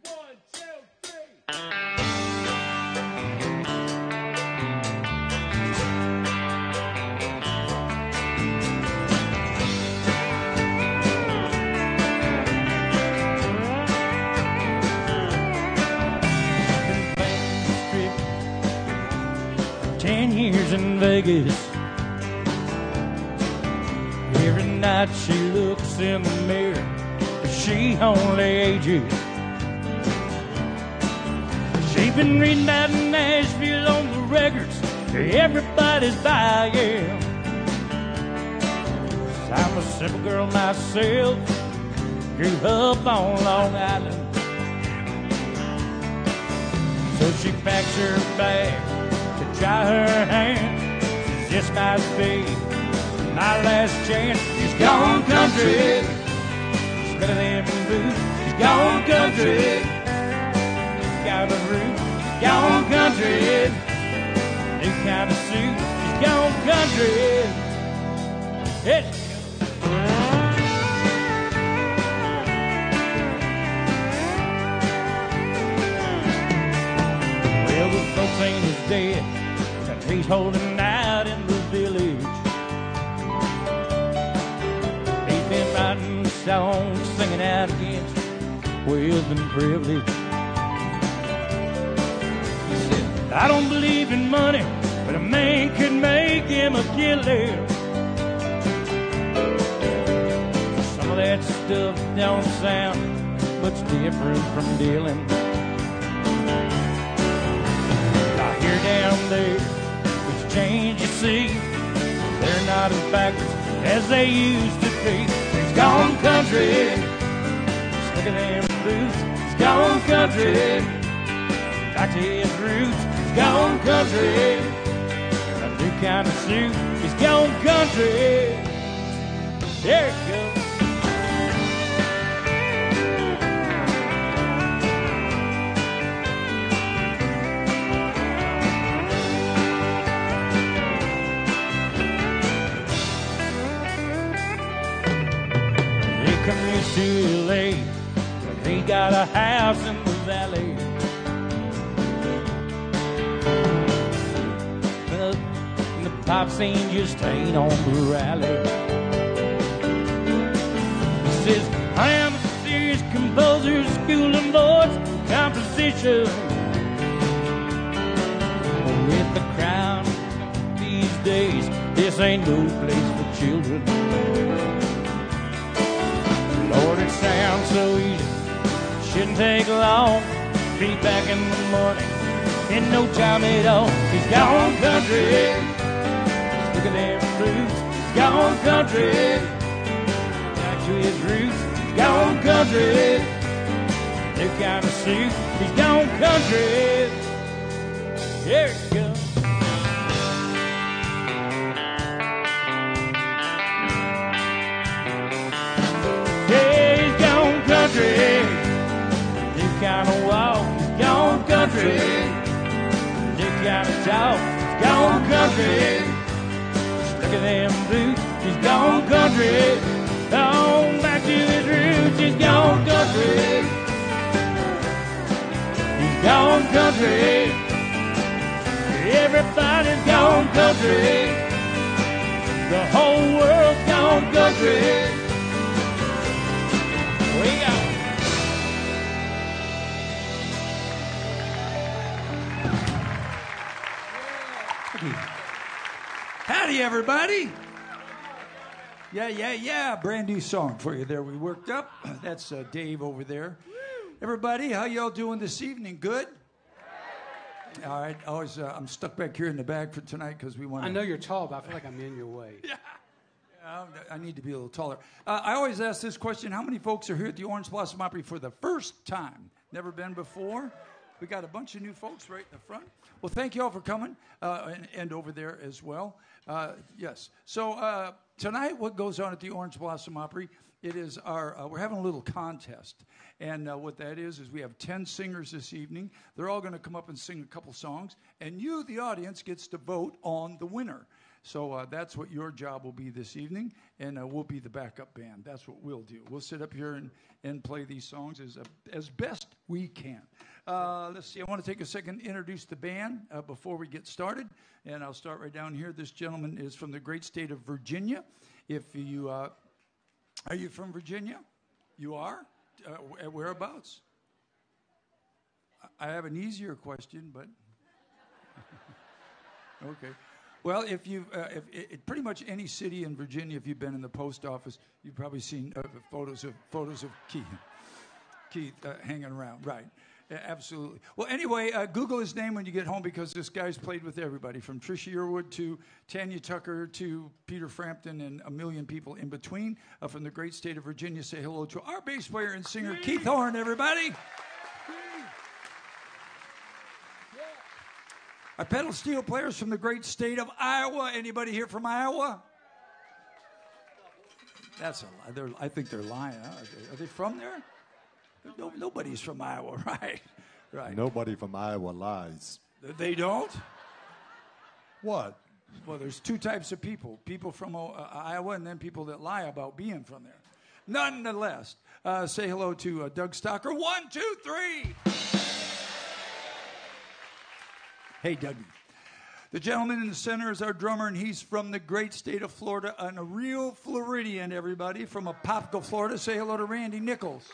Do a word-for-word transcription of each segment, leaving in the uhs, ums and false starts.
One, two, three. Ten years in Vegas. Every night she looks in the mirror, she only ages. She's been reading about Nashville on the records, everybody's buying. I'm a simple girl myself, grew up on Long Island. So she packs her bag to try her hand. This might be my last chance. She's gone country. Smell of them boots. She's gone country. Got a root. She's gone country. New kind of suit. She's gone country. Yes. Well, the folks ain't as dead. He's holding out in the village. He's been writing songs, singing out against wealth and privilege. He said, I don't believe in money, but a man could make him a killer. Some of that stuff don't sound much different from dealing. I hear down there change, you see, they're not as backwards as they used to be. He's gone country. Look at them boots. He's gone country. Back to his roots. He's gone country. A new kind of suit. He's gone country. There it goes. To L A, he got a house in the valley. But the pop scene just ain't on the rally. He says, I am a serious composer, schooling boys, composition. With the crown these days, this ain't no place for children. Lord, it sounds so easy. Shouldn't take long. Be back in the morning in no time at all. He's gone country. Look at them blues. He's gone country. Back to his roots. He's gone country. New kind of suit. He's gone country. There it goes. New kind of walk, he's gone country. New kind of talk, he's gone country. Look at them boots, he's gone country. On back to his roots, he's gone country. He's gone country. Everybody's gone country. The whole world's gone country. We got howdy, everybody. Yeah, yeah, yeah. Brand new song for you there. We worked up. That's uh, Dave over there. Everybody, how y'all doing this evening? Good? All right. Always, uh, I'm stuck back here in the back for tonight because we want I know you're tall, but I feel like I'm in your way. Yeah. I need to be a little taller. Uh, I always ask this question. How many folks are here at the Orange Blossom Opry for the first time? Never been before? We got a bunch of new folks right in the front. Well, thank you all for coming, uh, and, and over there as well. Uh, yes. So uh, tonight, what goes on at the Orange Blossom Opry, it is our, uh, we're having a little contest. And uh, what that is, is we have ten singers this evening. They're all going to come up and sing a couple songs. And you, the audience, gets to vote on the winner. So uh, that's what your job will be this evening, and uh, we'll be the backup band. That's what we'll do. We'll sit up here and, and play these songs as, uh, as best we can. Uh, let's see. I want to take a second to introduce the band uh, before we get started, and I'll start right down here. This gentleman is from the great state of Virginia. If you uh, are you from Virginia? You are? Uh, whereabouts? I have an easier question, but okay. Well, if you've, uh, if it, pretty much any city in Virginia, if you've been in the post office, you've probably seen uh, photos of photos of Keith, Keith uh, hanging around. Right, uh, absolutely. Well, anyway, uh, Google his name when you get home because this guy's played with everybody from Trisha Yearwood to Tanya Tucker to Peter Frampton and a million people in between. Uh, from the great state of Virginia, say hello to our bass player and singer Keith Horn, everybody. Our pedal steel players from the great state of Iowa. Anybody here from Iowa? That's a lie. They're, I think they're lying. Huh? Are, they, are they from there? No, nobody's from Iowa, right? Right. Nobody from Iowa lies. They don't? What? Well, there's two types of people. People from uh, Iowa and then people that lie about being from there. Nonetheless, uh, say hello to uh, Doug Stocker. One, two, three. Hey, Dougie. The gentleman in the center is our drummer, and he's from the great state of Florida, and a real Floridian, everybody, from Apopka, Florida. Say hello to Randy Nichols.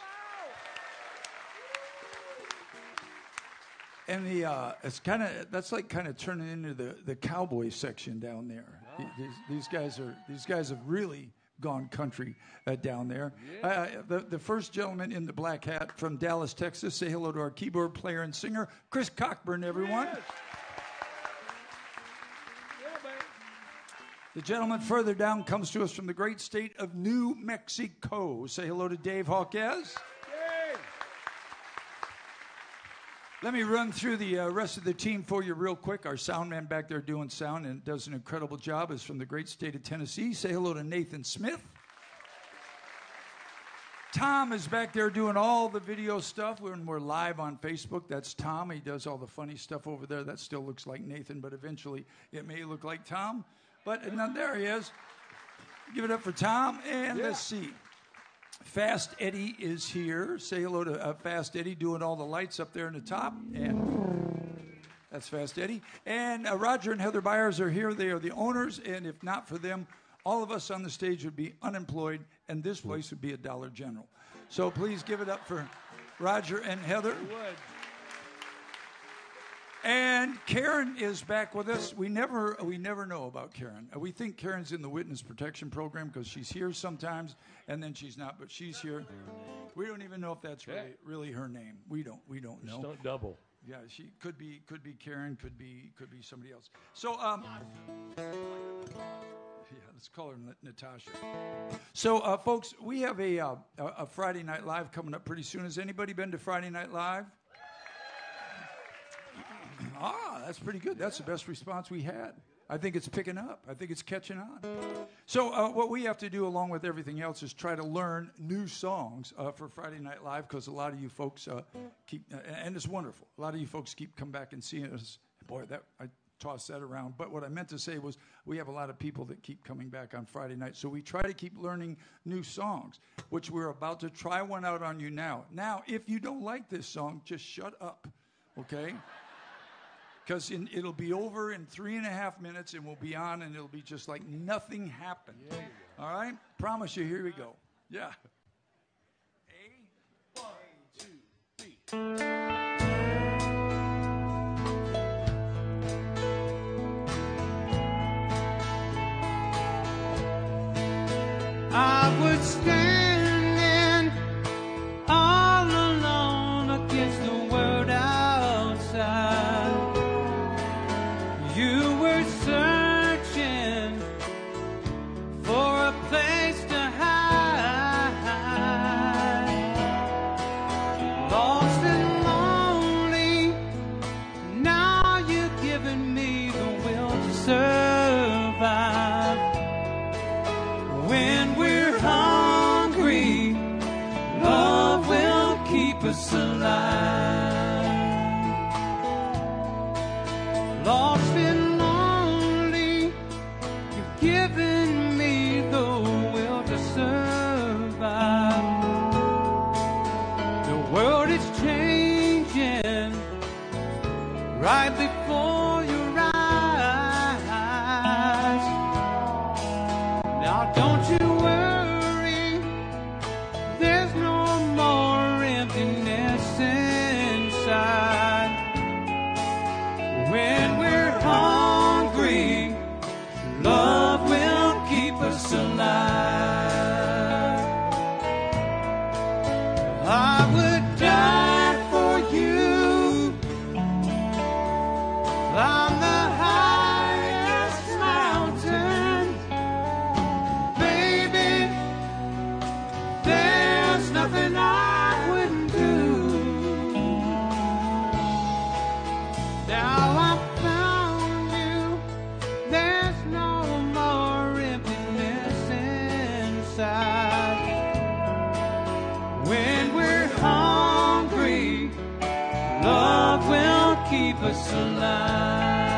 And the uh, it's kind of that's like kind of turning into the, the cowboy section down there. Oh. These, these guys are these guys have really gone country uh, down there. Yeah. Uh, the the first gentleman in the black hat from Dallas, Texas. Say hello to our keyboard player and singer, Chris Cockburn, everyone. Yes. The gentleman further down comes to us from the great state of New Mexico. Say hello to Dave Hawkes. Let me run through the uh, rest of the team for you real quick. Our sound man back there doing sound and does an incredible job is from the great state of Tennessee. Say hello to Nathan Smith. Tom is back there doing all the video stuff when we're live on Facebook. That's Tom. He does all the funny stuff over there. That still looks like Nathan, but eventually it may look like Tom. But now there he is. Give it up for Tom. And yeah. Let's see. Fast Eddie is here. Say hello to uh, Fast Eddie doing all the lights up there in the top. And that's Fast Eddie. And uh, Roger and Heather Byers are here. They are the owners. And if not for them, all of us on the stage would be unemployed. And this place would be a Dollar General. So please give it up for Roger and Heather. And Karen is back with us. We never we never know about Karen. We think Karen's in the witness protection program because she's here sometimes and then she's not, but she's here. We don't even know if that's really really her name. We don't we don't know. Just don't double. Yeah, she could be could be Karen, could be could be somebody else. So um yeah, let's call her Natasha. So uh, folks, we have a uh, a Friday Night Live coming up pretty soon. Has anybody been to Friday Night Live? Ah, that's pretty good. That's the best response we had. I think it's picking up. I think it's catching on. So uh, what we have to do along with everything else is try to learn new songs uh, for Friday Night Live because a lot of you folks uh, keep, uh, and it's wonderful. A lot of you folks keep coming back and seeing us. Boy, that I tossed that around. But what I meant to say was we have a lot of people that keep coming back on Friday night. So we try to keep learning new songs, which we're about to try one out on you now. Now, if you don't like this song, just shut up, okay? Because it'll be over in three and a half minutes, and we'll be on, and it'll be just like nothing happened. Yeah. All right? Promise you, here we go. Yeah. A, one, two, three. I was standing all alone against the world outside. You were searching for a place to hide, lost and lonely. Now you've given me the will to survive. When we're hungry given me the will to survive. The world is changing right before your eyes. Now don't you worry, there's no more emptiness inside. When we're hungry, love will keep us alive. I would die for you on the highest mountain. Baby, there's nothing I wouldn't do. Now I found you, there's no more emptiness inside. When we're hungry, love will keep us alive.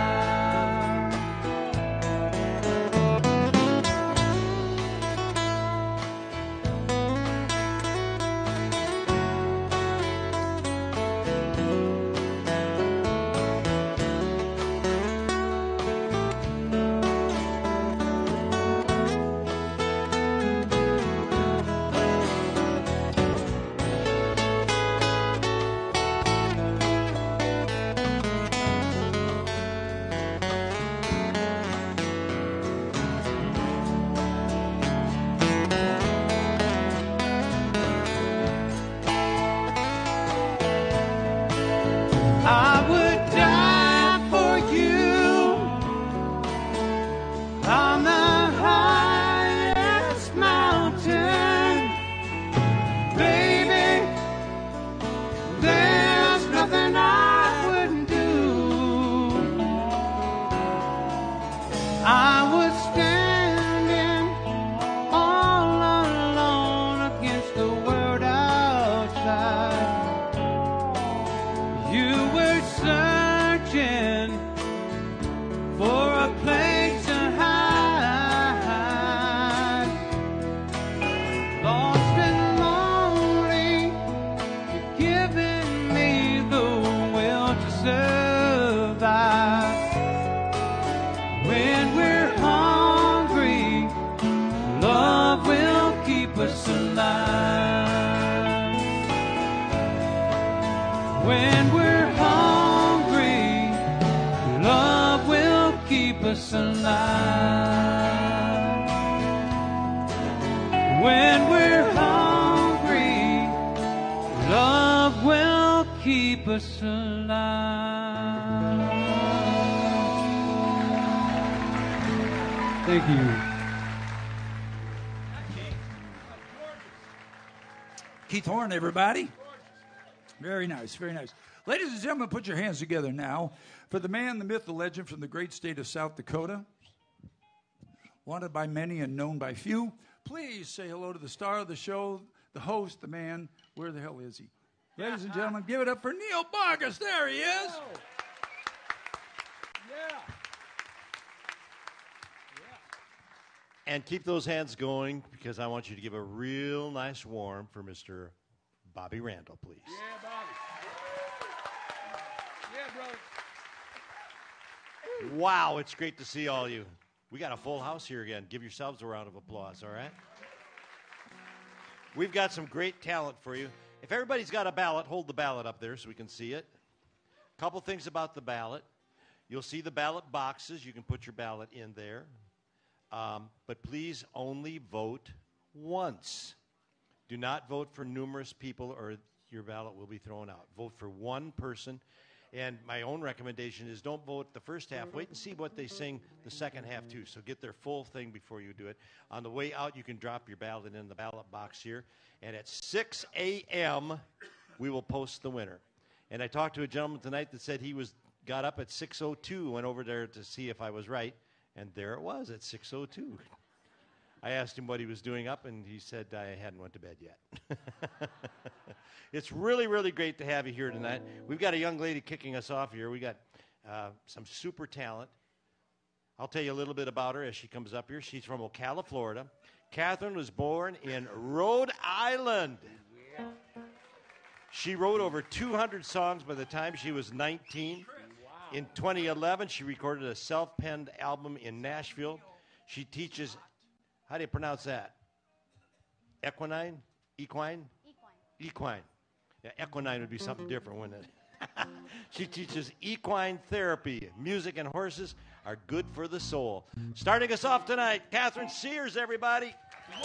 I would die for you on the highest mountain. Baby, there's nothing I wouldn't do. I was standing all alone against the world outside. You were searching for a place to hide. Lost and lonely, you're giving me the will to survive. When we're hungry, love will keep us alive. When we're hungry, love will keep us alive. When we're hungry, love will keep us alive. Thank you. Keith Horn, everybody. Very nice, very nice. Ladies and gentlemen, put your hands together now for the man, the myth, the legend from the great state of South Dakota. Wanted by many and known by few. Please say hello to the star of the show, the host, the man. Where the hell is he? Ladies and gentlemen, give it up for Neil Bogus. There he is. And keep those hands going because I want you to give a real nice warm for Mister Bobby Randall, please. Yeah, Bobby. Yeah, brother. Wow, it's great to see all you. We got a full house here again. Give yourselves a round of applause, all right? We've got some great talent for you. If everybody's got a ballot, hold the ballot up there so we can see it. A couple things about the ballot. You'll see the ballot boxes. You can put your ballot in there. Um, but please only vote once. Do not vote for numerous people or your ballot will be thrown out. Vote for one person. And my own recommendation is don't vote the first half. Wait and see what they sing the second half, too. So get their full thing before you do it. On the way out, you can drop your ballot in the ballot box here. And at six a.m., we will post the winner. And I talked to a gentleman tonight that said he was got up at six oh two, went over there to see if I was right. And there it was at six oh two. I asked him what he was doing up, and he said I hadn't went to bed yet. It's really, really great to have you here tonight. We've got a young lady kicking us off here. We got uh, some super talent. I'll tell you a little bit about her as she comes up here. She's from Ocala, Florida. Catherine was born in Rhode Island. She wrote over two hundred songs by the time she was nineteen. In twenty eleven, she recorded a self-penned album in Nashville. She teaches, how do you pronounce that? Equine? Equine? Equine. Equine. Yeah, equine would be something different, wouldn't it? She teaches equine therapy. Music and horses are good for the soul. Starting us off tonight, Catherine Sears, everybody.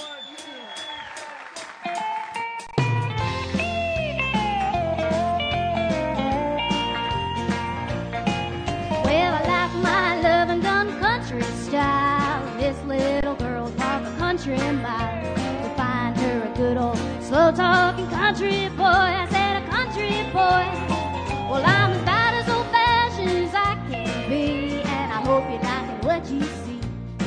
Well, I like my loving done country style. This little girl's walk a country mile to find her a good old slow-talking country boy. I said a country boy. Well, I'm about as old-fashioned as I can be, and I hope you're liking what you see.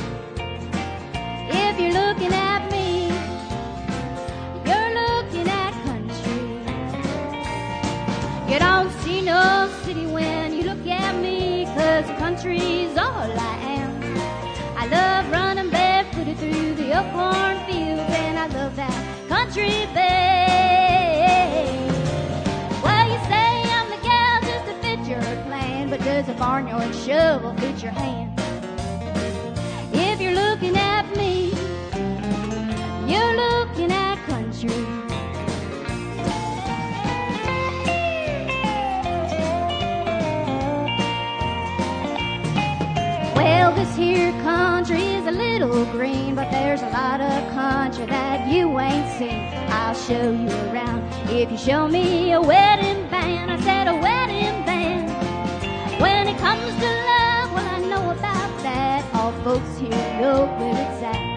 If you're looking at me, you're looking at country. You don't see no city when you look at me, 'cause country's all I am. I love running barefooted through the Elkhorn fields, and I love that country babe. Well, you say I'm the gal just to fit your plan, but does a barnyard shovel fit your hand? If you're looking at me, you're looking at country. Well, this here country is a little green, but there's a lot of country that you ain't seen. I'll show you around if you show me a wedding band. I said a wedding band. When it comes to love, well, I know about that. All folks here know where it's at.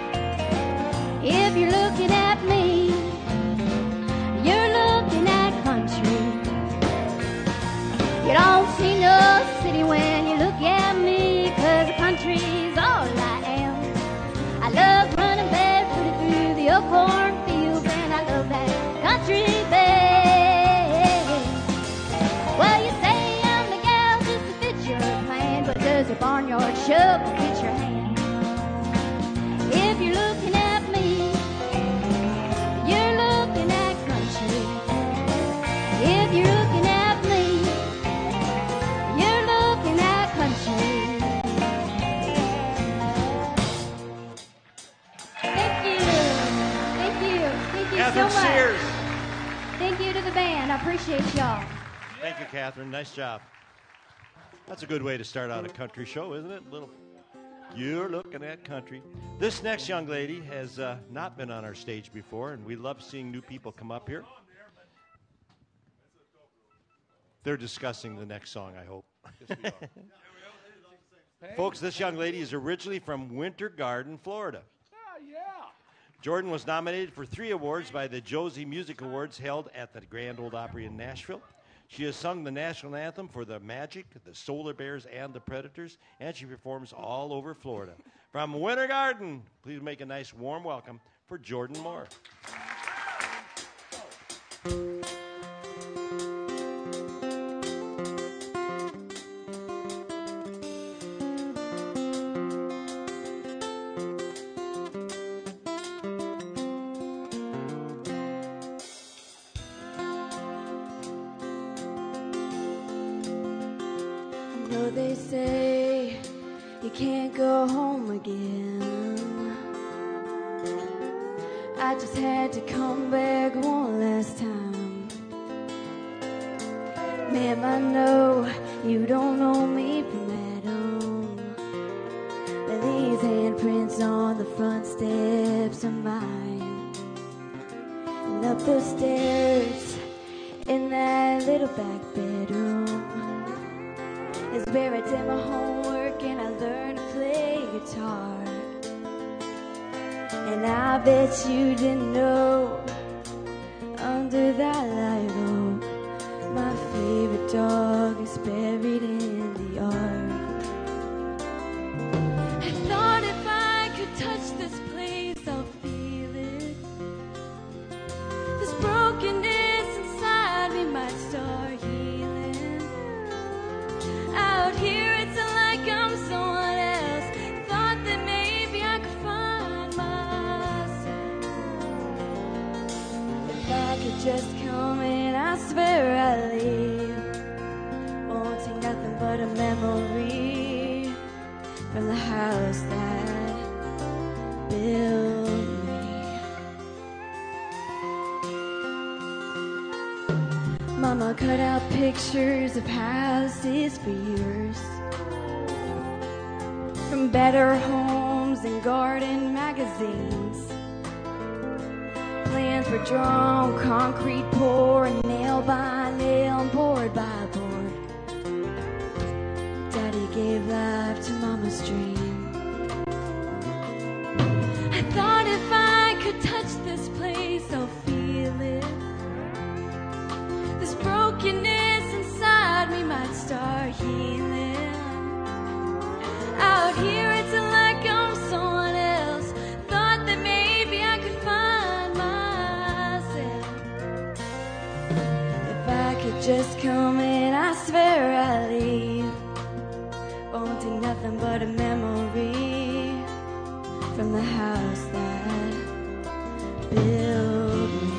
If you're looking at me, you're looking at country. You don't see no city when you look at me, 'cause the country's all I am. I love running barefooted through the Elkhorn fields, and I love that country babe. Well, you say I'm the gal just to fit your plan, but does a barnyard shovel fit your hand? If you're looking at me, you're looking at country. If you're looking at me, you're looking at country. Thank you. Thank you. Thank you Catherine so much. Sears. Thank you to the band. I appreciate y'all. Thank you, Catherine. Nice job. That's a good way to start out a country show, isn't it? Little, you're looking at country. This next young lady has uh, not been on our stage before, and we love seeing new people come up here. They're discussing the next song, I hope. Folks, this young lady is originally from Winter Garden, Florida. Jordan was nominated for three awards by the Josie Music Awards held at the Grand Ole Opry in Nashville. She has sung the national anthem for the Magic, the Solar Bears, and the Predators, and she performs all over Florida. From Winter Garden, please make a nice warm welcome for Jordan Moore. know they say you can't go home again. I just had to come back one last time. Ma'am, I know you don't know me from Adam, but these handprints on the front steps are mine. And up those stairs in that little back bedroom is where I did my homework and I learned to play guitar. And I bet you didn't know, under that light oak, my favorite dog is buried in the yard. I thought if I could touch this place, I'll feel it. This brokenness inside me might start healing. Out here it's like I'm someone else. just come in, I swear I leave. Won't take nothing but a memory from the house that built me. Mama cut out pictures of houses for years, from Better Homes and Garden magazines. Plans were drawn, concrete poured, nail by nail and board by board. Daddy gave life to Mama's dream. I thought if I could touch this place, I'll feel it. This brokenness inside me might start healing. Out here it's like I'm someone else. Thought that maybe I could find myself. If I could just come in, I swear I'd leave. Won't take nothing but a memory from the house that built me.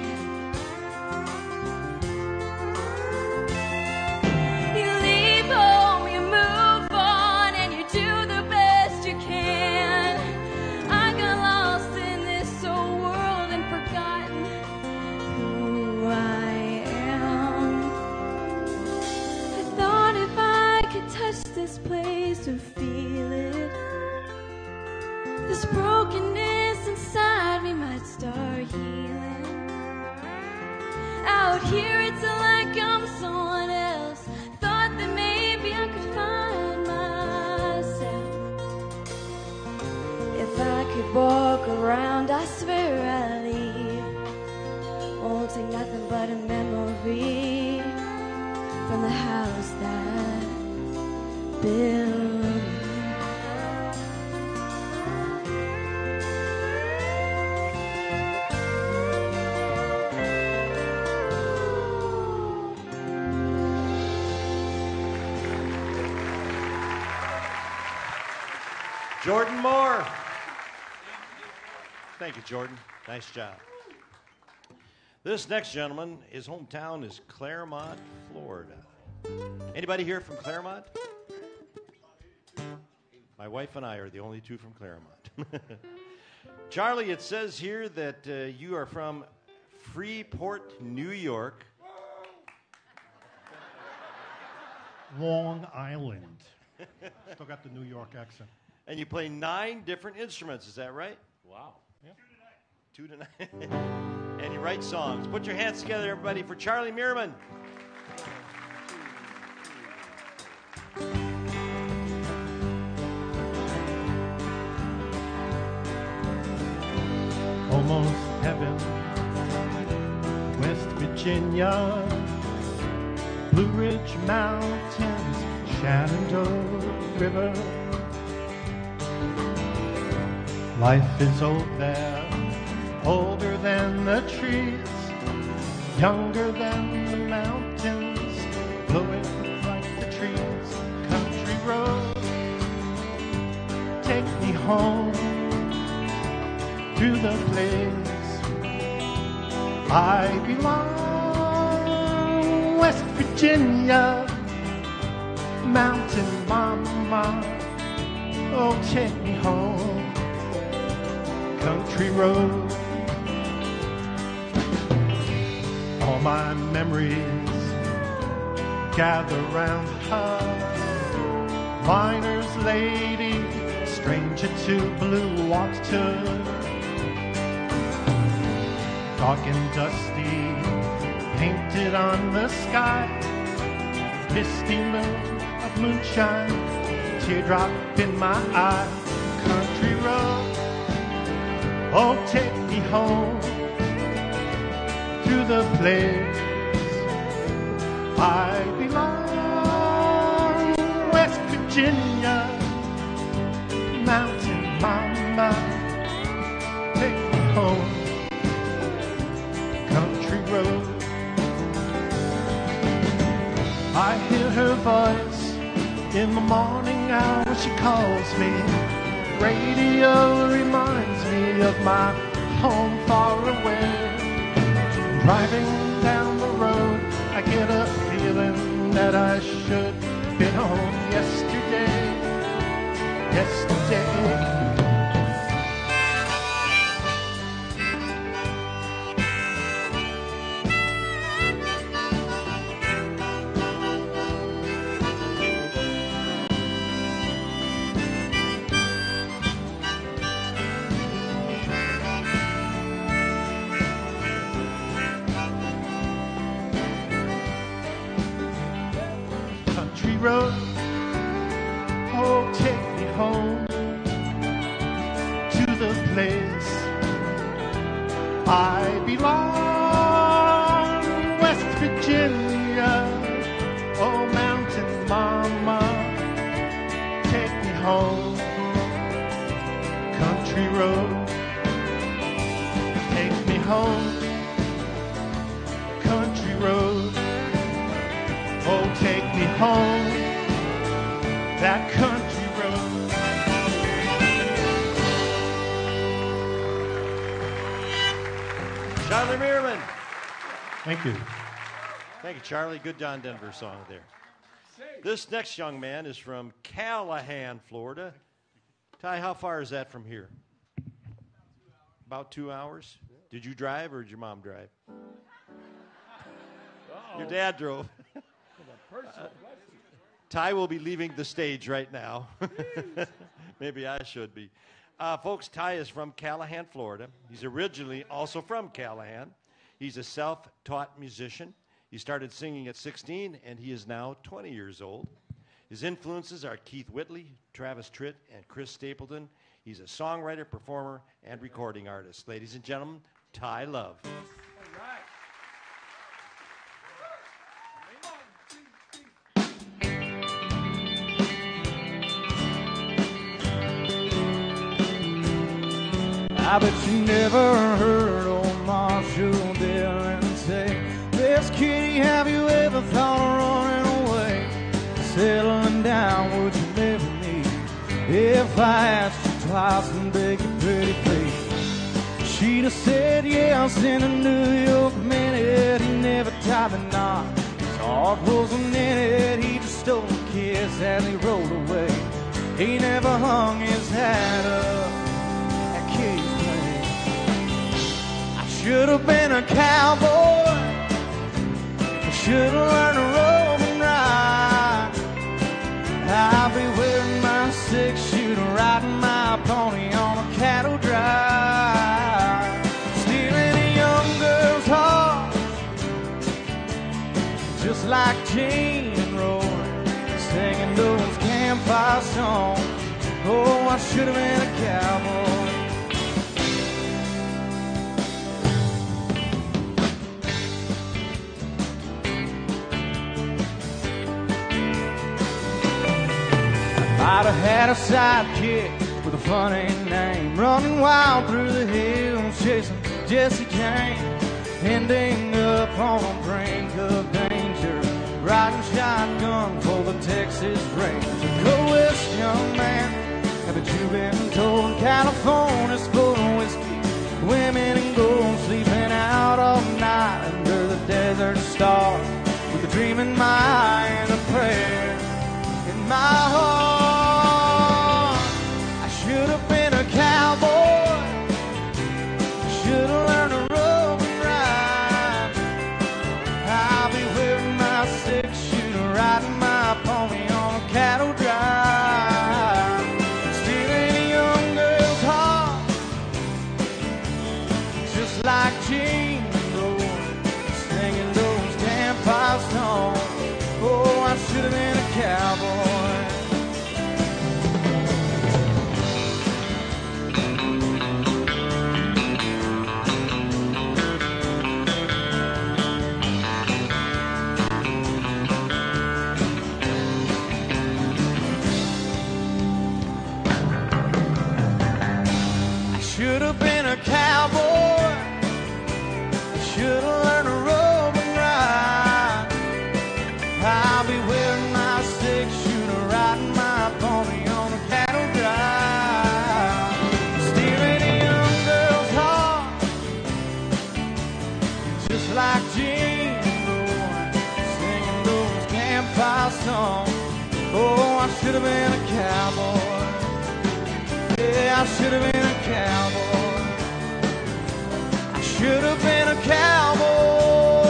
You leave home, you move on, and you do the best you can. I got lost in this old world and forgotten who I am. I thought if I could touch this place or feel it, this brokenness inside me might start healing. Out here it's like I'm someone else. Thought that maybe I could find myself. If I could walk around, I swear I'd leave. Won't take nothing but a memory from the house that built me. Jordan Moore. Thank you, Jordan. Nice job. This next gentleman, his hometown is Claremont, Florida. Anybody here from Claremont? My wife and I are the only two from Claremont. Charlie, it says here that uh, you are from Freeport, New York. Long Island. Still got the New York accent. And you play nine different instruments, is that right? Wow. Yeah. Two tonight. And you write songs. Put your hands together, everybody, for Charlie Meerman. Almost heaven, West Virginia, Blue Ridge Mountains, Shenandoah River. Life is old there, older than the trees, younger than the mountains, blowing like the trees. Country road, take me home to the place I belong. West Virginia, mountain mama, oh take me home. Country road, all my memories gather round her. Miner's lady, stranger to blue water, dark and dusty, painted on the sky. Misty moon of moonshine, teardrop in my eye. Country road, oh, take me home to the place I belong. West Virginia, mountain mama, take me home. Country road, I hear her voice in the morning hour. She calls me. Radio reminds me of my home far away. Driving down the road, I get a feeling that I should have been home yesterday. Yesterday. Country road, oh, take me home to the place I belong. West Virginia, oh, mountain mama, take me home. Country road, take me home. Country road, oh, take me home, that country road. Charlie Meerman. Thank you. Thank you, Charlie. Good John Denver song there. This next young man is from Callahan, Florida. Ty, how far is that from here? About two hours. Did you drive or did your mom drive? Your dad drove. Uh, Ty will be leaving the stage right now. Maybe I should be. Uh, folks, Ty is from Callahan, Florida. He's originally also from Callahan. He's a self-taught musician. He started singing at sixteen, and he is now twenty years old. His influences are Keith Whitley, Travis Tritt, and Chris Stapleton. He's a songwriter, performer, and recording artist. Ladies and gentlemen, Ty Love. I bet you never heard old Marshall Dillon say, "Best kitty, have you ever thought of running away? Settling down, would you never need? If I asked you twice and begged your pretty face, she'd have said yes in a New York minute." He never tied the knot, his heart wasn't in it. He just stole a kiss as he rolled away. He never hung his hat up at Kitty's. Should have been a cowboy. I should have learned to rope and ride. I'll be wearing my six-shooter, riding my pony on a cattle drive, stealing a young girl's heart, just like Gene and Roy, singing those campfire songs. Oh, I should have been a cowboy. I'd have had a sidekick with a funny name, running wild through the hills, chasing Jesse James, ending up on a brink of danger, riding shotgun for the Texas Ranger. Go west, young man, haven't you been told California's full of whiskey, women and gold, sleeping out all night under the desert stars, with a dream in my eye and a prayer in my heart. Should have been a cowboy. Should have learned to rope and ride. I'll be wearing my six-shooter, riding my pony on a cattle drive, stealing a young girl's heart, just like Gene and Roy, singing those campfire songs. Oh, I should have been a cowboy. Should have been a cowboy. Should have learned to rope and ride. I'll be wearing my six-shooter, riding my pony on a cattle drive, stealing a young girl's heart, just I should have been a cowboy. I should have been a cowboy.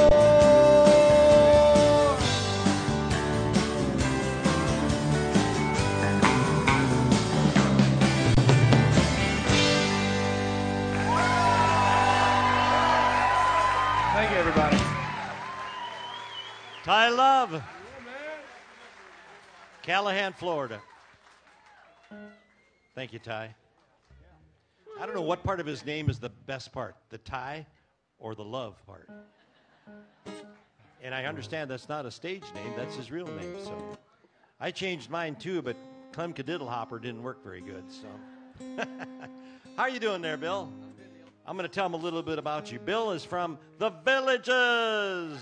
Thank you, everybody. Ty Love. Callahan, Florida. Thank you, Ty. I don't know what part of his name is the best part, the Ty or the Love part. And I understand that's not a stage name, that's his real name. So I changed mine too, but Clem Cadiddlehopper didn't work very good. So how are you doing there, Bill? I'm going to tell him a little bit about you. Bill is from the Villages.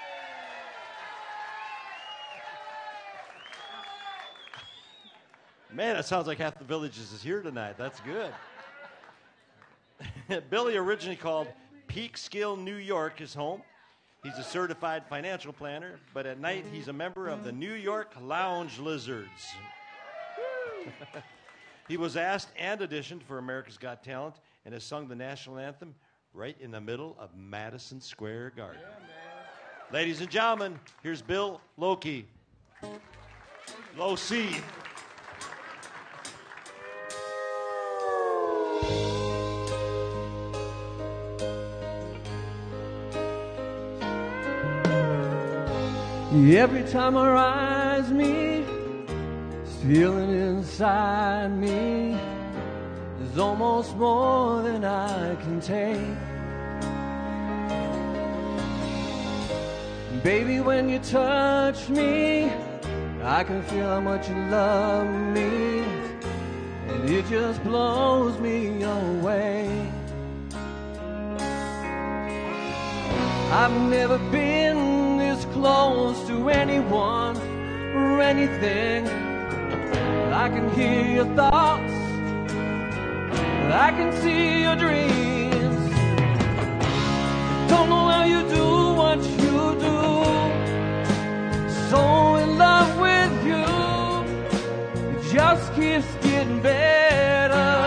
Man, it sounds like half the Villages is here tonight. That's good. Billy originally called Peekskill, New York his home. He's a certified financial planner, but at night he's a member of the New York Lounge Lizards. He was asked and auditioned for America's Got Talent and has sung the national anthem right in the middle of Madison Square Garden. Yeah, ladies and gentlemen, here's Bill Loki. Low C. Every time our eyes meet, this feeling inside me is almost more than I can take. Baby, when you touch me, I can feel how much you love me, and it just blows me away. I've never been this close to anyone or anything. I can hear your thoughts, I can see your dreams. Don't know how you do what you do. So in love with you, it just keeps getting better.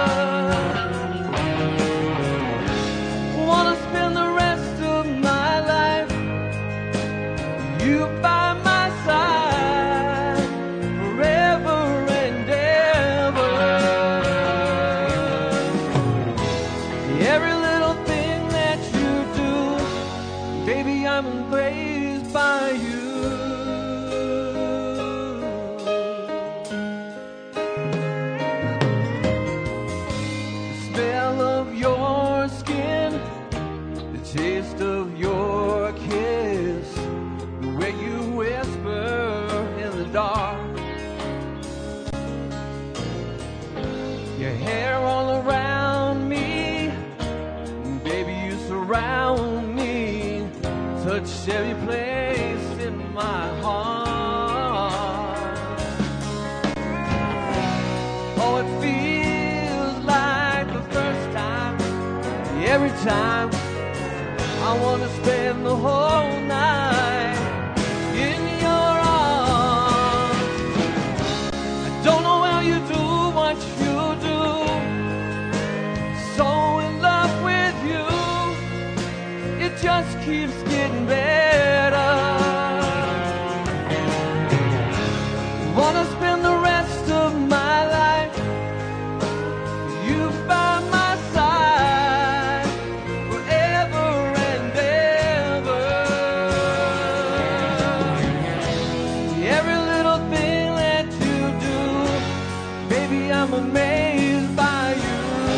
Wanna spend the rest of my life, you by my side, forever and ever. Every little thing that you do, baby, I'm amazed by you. The smell of your skin, the taste of your kiss, the way you whisper in the dark, your hair all around me, baby, you surround me, touch every place in my heart. Oh, it feels like the first time, every time I want to spend the whole night in your arms. I don't know how you do what you do. So in love with you, it just keeps getting better. Wanna spend the rest of my life, you by my side, forever and ever. Every little thing that you do, baby, I'm amazed by you.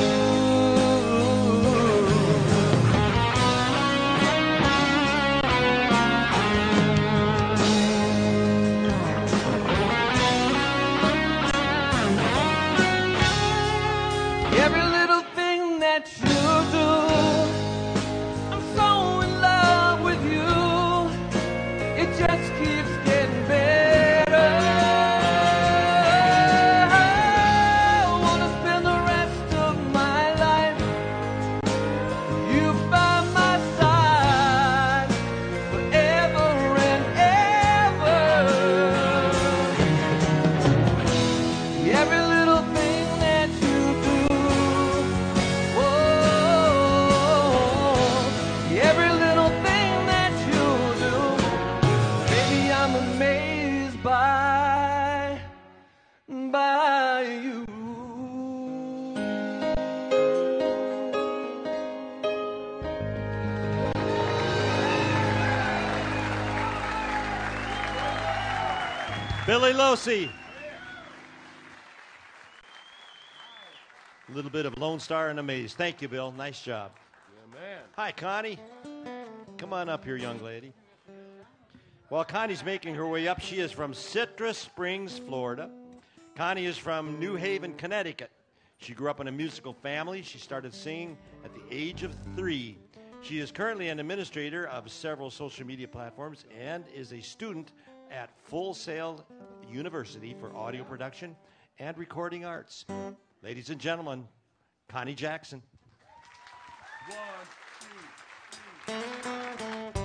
Every little thing that you do, I'm so in love with you, it just keeps getting better. I wanna spend the rest of my life, you by my side, forever and ever. Every little thing that you do, Billy Losi. A little bit of Lone Star and Amaze. Thank you, Bill. Nice job. Yeah, man. Hi, Connie. Come on up here, young lady. While Connie's making her way up, she is from Citrus Springs, Florida. Connie is from New Haven, Connecticut. She grew up in a musical family. She started singing at the age of three. She is currently an administrator of several social media platforms and is a student at Full Sail University for audio production and recording arts. Ladies and gentlemen, Connie Jackson. One, two, three.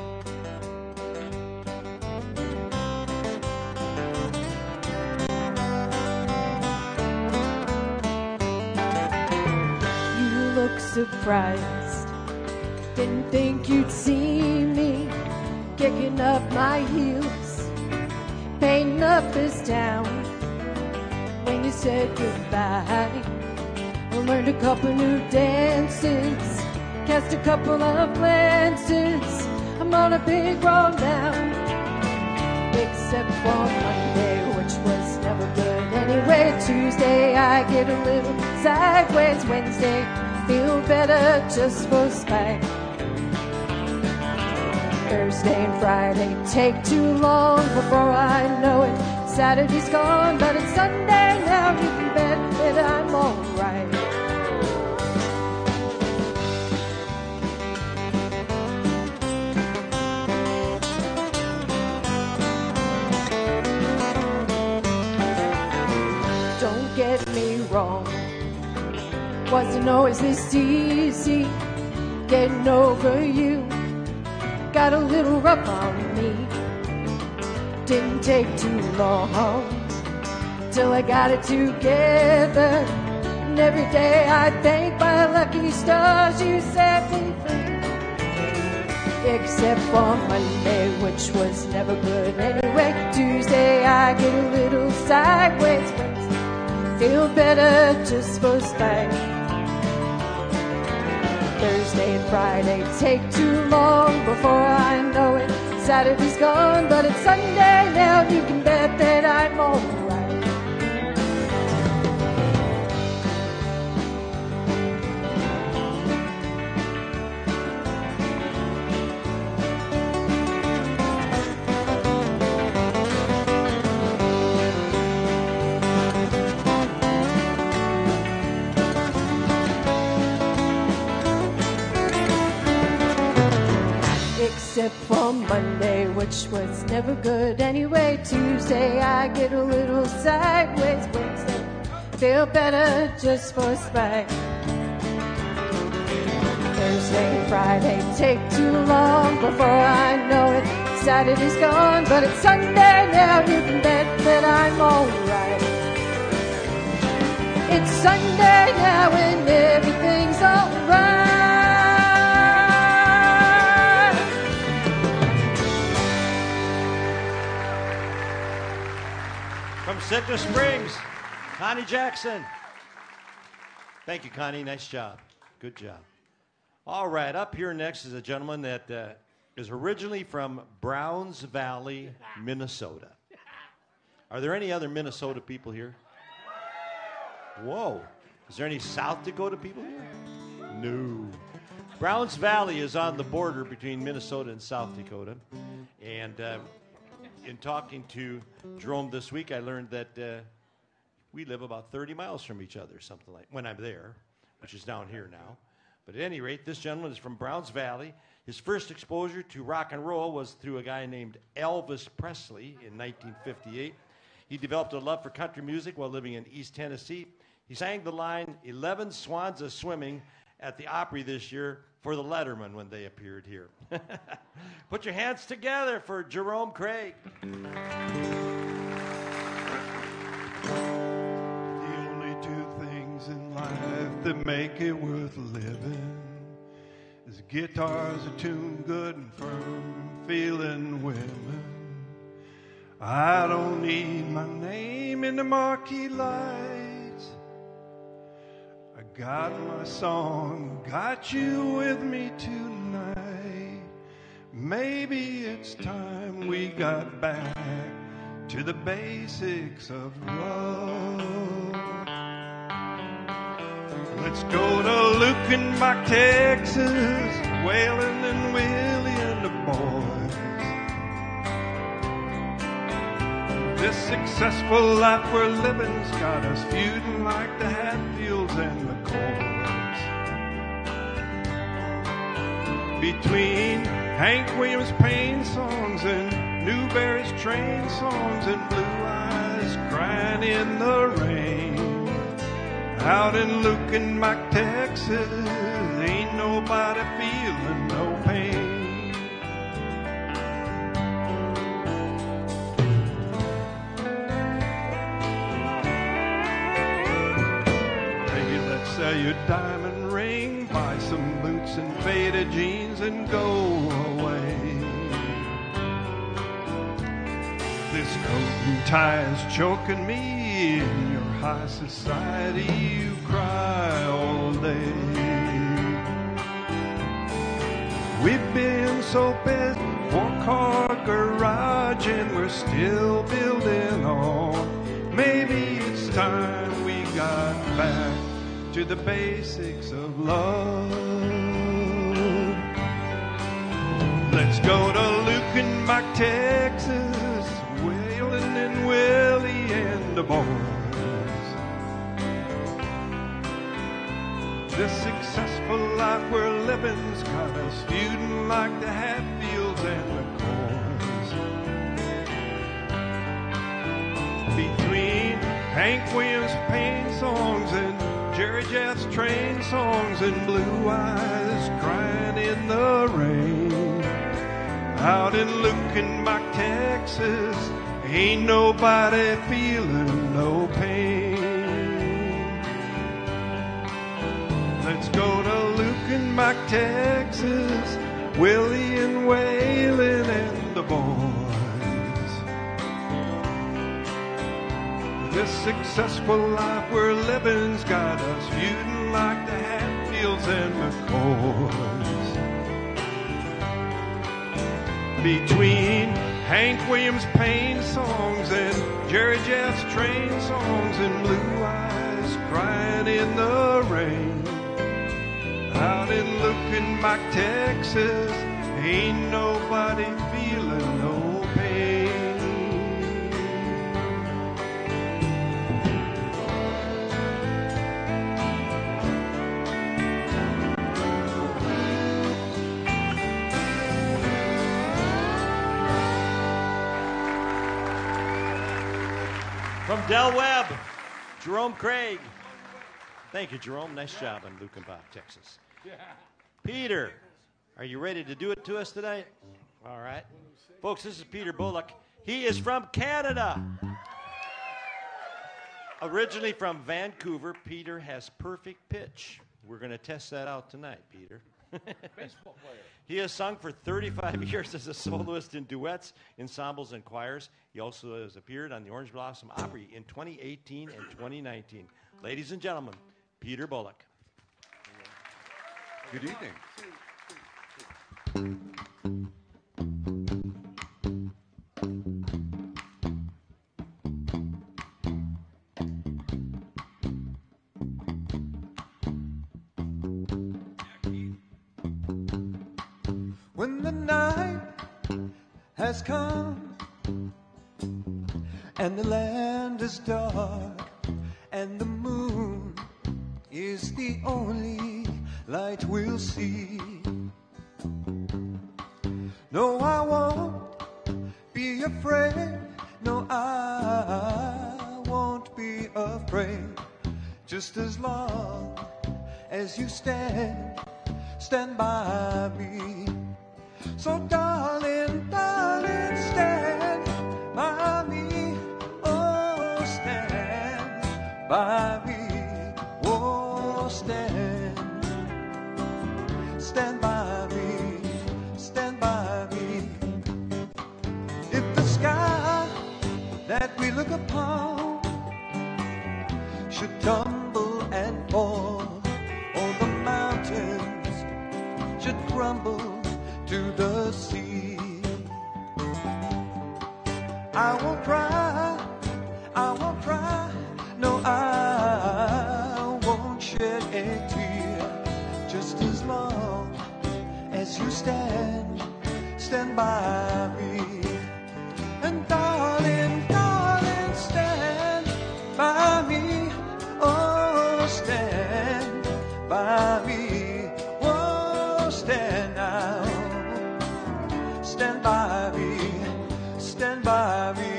Look surprised. Didn't think you'd see me kicking up my heels, painting up this town. When you said goodbye, I learned a couple new dances, cast a couple of glances. I'm on a big roll now, except for Monday, which was never good anyway. Tuesday, I get a little sideways. Wednesday, feel better just for spite. Thursday and Friday take too long before I know it. Saturday's gone, but it's Sunday now. You can bet that I'm alright. Don't get me wrong, wasn't always this easy getting over you. Got a little rough on me. Didn't take too long till I got it together. And every day I thank my lucky stars you set me free. Except for Monday, which was never good anyway. Tuesday I get a little sideways. Wednesday, feel better just for spite. Thursday and Friday take too long before I know it. Saturday's gone, but it's Sunday now. You can bet that I'm alright. Except for Monday, which was never good anyway. Tuesday, I get a little sideways. Wednesday, feel better just for spite. Thursday and Friday take too long before I know it. Saturday's gone, but it's Sunday now. You can bet that I'm alright. It's Sunday now and everything's alright. From Citrus Springs, Connie Jackson. Thank you, Connie. Nice job. Good job. All right, up here next is a gentleman that uh, is originally from Browns Valley, Minnesota. Are there any other Minnesota people here? Whoa. Is there any South Dakota people here? No. Browns Valley is on the border between Minnesota and South Dakota. And uh, in talking to Jerome this week, I learned that uh, we live about thirty miles from each other, something like, when I'm there, which is down here now. But at any rate, this gentleman is from Browns Valley. His first exposure to rock and roll was through a guy named Elvis Presley in nineteen fifty-eight. He developed a love for country music while living in East Tennessee. He sang the line, eleven Swans a Swimming, at the Opry this year for the Letterman when they appeared here. Put your hands together for Jerome Craig. The only two things in life that make it worth living is guitars are tuned good and firm, feeling women. I don't need my name in the marquee lights. I got my song, got you with me tonight. Maybe it's time we got back to the basics of love. Let's go to Lukenbach, Texas, Waylon and Willie and the boys. This successful life we're living's got us feuding like the Hatfields and McCoys. Between Hank Williams' pain songs and Newberry's train songs and Blue Eyes crying in the rain, out in Lukenbach, Texas, ain't nobody feeling no pain. Maybe let's sell your diamond ring, buy some boots and faded jeans and go away. This coat and tie is choking me. In your high society, you cry all day. We've been so busy, four-car garage, and we're still building on. Maybe it's time we got back to the basics of love. Let's go to Lukenbach, Texas, Waylon and Willie and the boys. This successful life we're living's got us feuding like the Hatfields and McCoys. Between Hank Williams' pain songs and Jerry Jeff's train songs and Blue Eyes crying in the rain, out in Lukenbach, Texas, ain't nobody feeling no pain. Let's go to Lukenbach, Texas, Willie and Waylon and the boys. This successful life we're living's got us feuding like the Hatfields and McCoys. Between Hank Williams' pain songs and Jerry Jeff's train songs and Blue Eyes crying in the rain, out in Lukenbach, Texas, ain't nobody feeling no pain. From Del Webb, Jerome Craig. Thank you, Jerome. Nice job in Lukenbach, Texas. Yeah. Peter, are you ready to do it to us tonight? All right. Folks, this is Peter Bullock. He is from Canada. Originally from Vancouver, Peter has perfect pitch. We're going to test that out tonight, Peter. Baseball player. He has sung for thirty-five years as a soloist in duets, ensembles, and choirs. He also has appeared on the Orange Blossom Opry in twenty eighteen and twenty nineteen. Ladies and gentlemen, Peter Bullock. Good evening. When the night has come and the land is dark and the moon is the only light we'll see. No, I won't be afraid. No, I won't be afraid. Just as long as you stand, stand by me. So darling, darling, stand by me. Oh, stand by me. Oh, stand. Stand by me. Stand by me. If the sky that we look upon should tumble and fall, or the mountains should crumble to the sea, I won't cry, I won't cry, no, I won't shed a tear, just as long as you stand, stand by me. And darling, darling, stand by me, oh, stand by me, oh, stand now, stand by me, stand by me.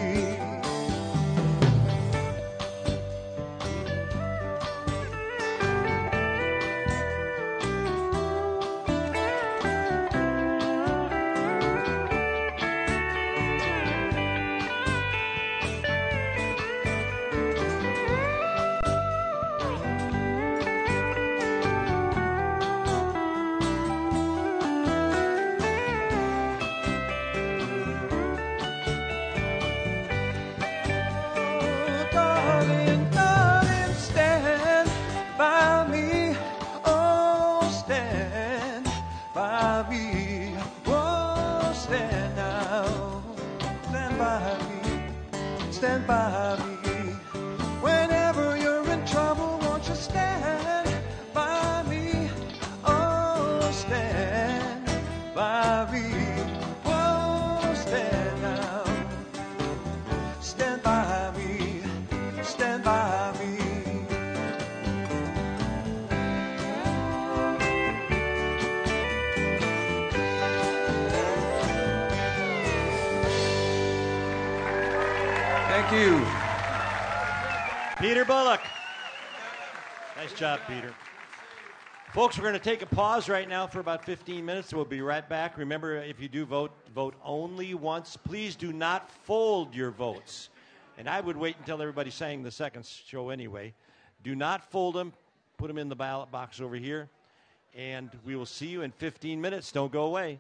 Darling, darling, stand by me. Oh, stand by me. Oh, stand now. Stand by me. Stand by me. Whenever you're in trouble, won't you stand by me? Oh, stand by me. Oh, stand now. Stand by me, stand by me. Thank you. Peter Bullock. Nice job, Peter. Folks, we're going to take a pause right now for about fifteen minutes. We'll be right back. Remember, if you do vote, vote only once. Please do not fold your votes. And I would wait until everybody sang the second show anyway. Do not fold them. Put them in the ballot box over here. And we will see you in fifteen minutes. Don't go away.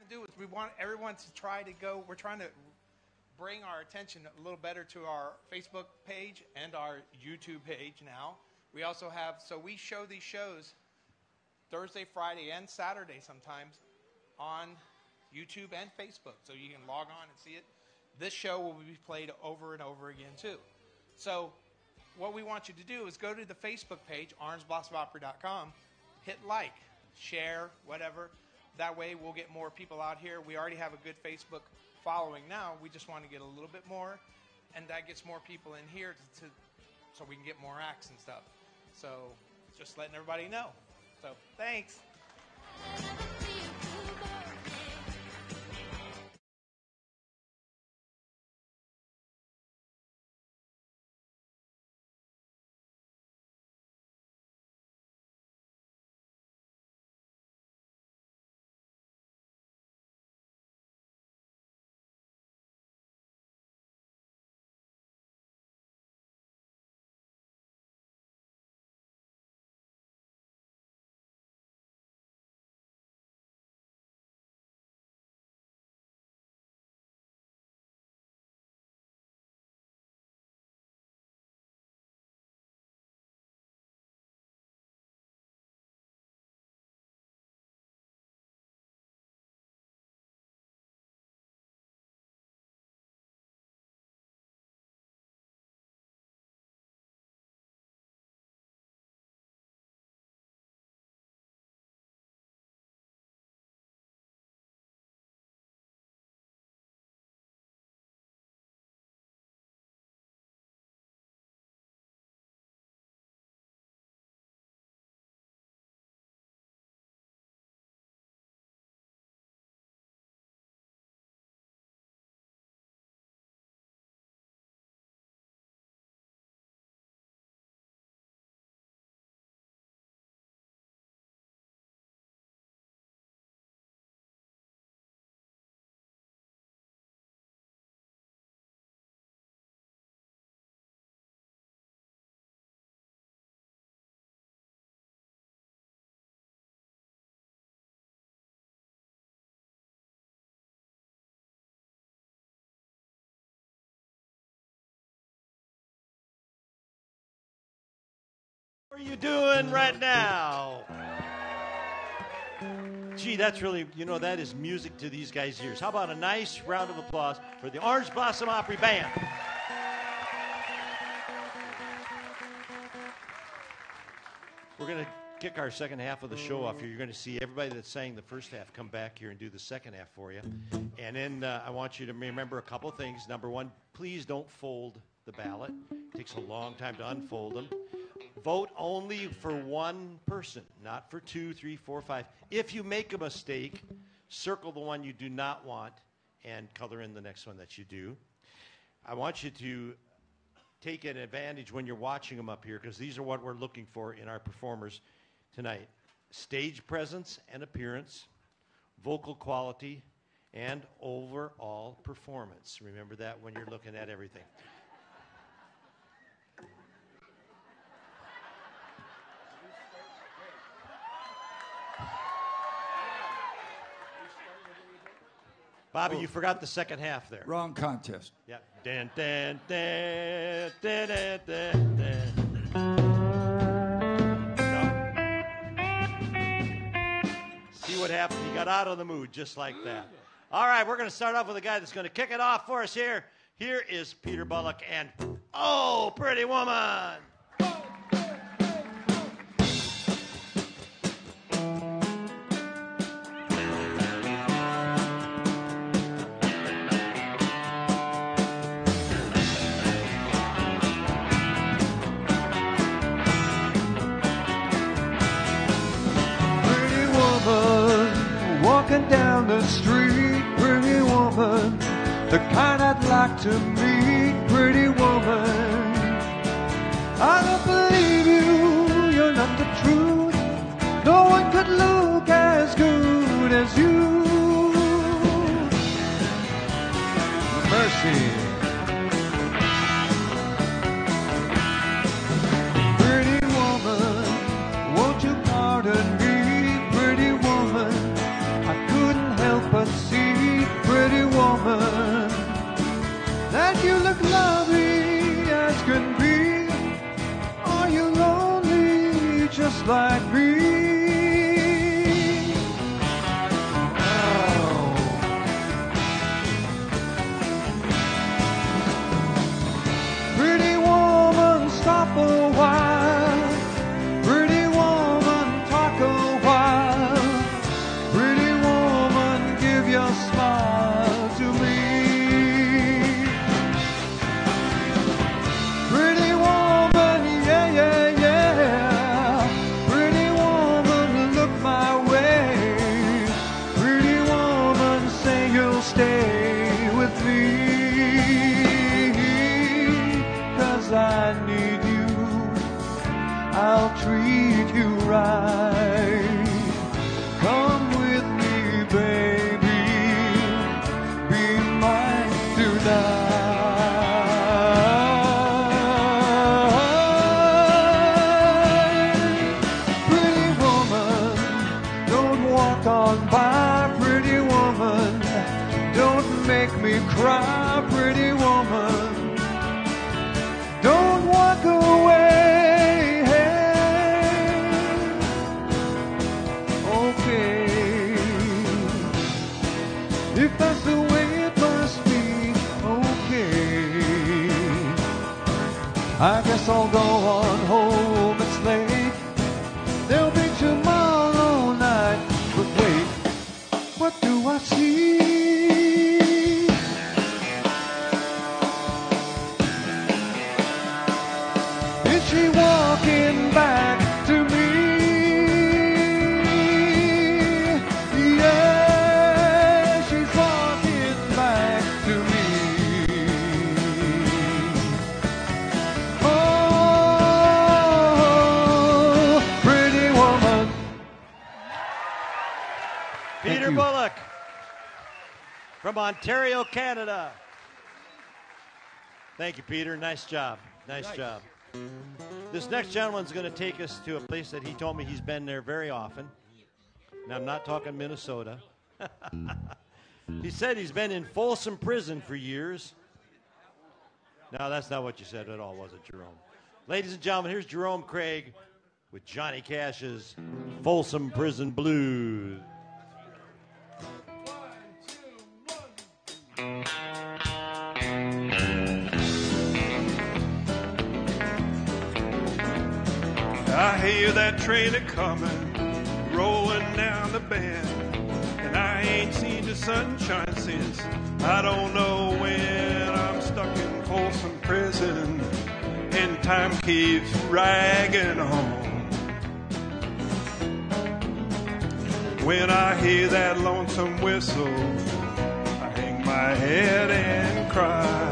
do is we want everyone to try to go. We're trying to bring our attention a little better to our Facebook page and our YouTube page now. We also have, so we show these shows Thursday, Friday, and Saturday sometimes on YouTube and Facebook. So you can log on and see it. This show will be played over and over again too. So what we want you to do is go to the Facebook page, orange blossom opry dot com, hit like, share, whatever. That way we'll get more people out here. We already have a good Facebook following now. We just want to get a little bit more, and that gets more people in here to, to so we can get more acts and stuff. So just letting everybody know. So thanks. What are you doing right now? Gee, that's really, you know, that is music to these guys' ears. How about a nice round of applause for the Orange Blossom Opry Band? We're going to kick our second half of the show off here. You're going to see everybody that sang the first half come back here and do the second half for you. And then uh, I want you to remember a couple things. Number one, please don't fold the ballot. It takes a long time to unfold them. Vote only for one person, not for two, three, four, five. If you make a mistake, circle the one you do not want and color in the next one that you do. I want you to take an advantage when you're watching them up here, because these are what we're looking for in our performers tonight. Stage presence and appearance, vocal quality, and overall performance. Remember that when you're looking at everything. Bobby, you forgot the second half there. Wrong contest. Yeah. Dan, dan, dan, dan, dan, dan, dan. No. See what happened? He got out of the mood just like that. All right, we're going to start off with a guy that's going to kick it off for us here. Here is Peter Bullock and Oh, Pretty Woman. Walking down the street, pretty woman, the kind I'd like to meet, pretty woman. I don't believe you, you're not the truth. No one could look as good as you. Mercy. Pretty woman, won't you pardon me, pretty woman? I couldn't help but like me. Pretty woman, stop a while. Pretty woman, talk a while. Pretty woman, give your smile to me. Pretty woman, yeah, yeah, yeah. Pretty woman, look my way. Pretty woman, say you'll stay with me. 'Cause I need you, I'll treat you right. Come with me, baby, be mine tonight. Pretty woman, don't walk on by. Pretty woman, don't make me cry. Pretty woman, don't walk away. Okay, if that's the way it must be, okay. I guess I'll go on home, it's late. There'll be tomorrow night. But wait, what do I see? Is she walking back to me? Yeah, she's walking back to me. Oh, pretty woman. Peter you. Bullock from Ontario, Canada. Thank you, Peter. Nice job. Nice, Nice. job. This next gentleman's going to take us to a place that he told me he's been there very often. Now, I'm not talking Minnesota. He said he's been in Folsom Prison for years. No, that's not what you said at all, was it, Jerome? Ladies and gentlemen, here's Jerome Craig with Johnny Cash's Folsom Prison Blues. I hear that train a comin', rolling down the bend, and I ain't seen the sunshine since I don't know when. I'm stuck in Folsom Prison, and time keeps dragging on. When I hear that lonesome whistle, I hang my head and cry.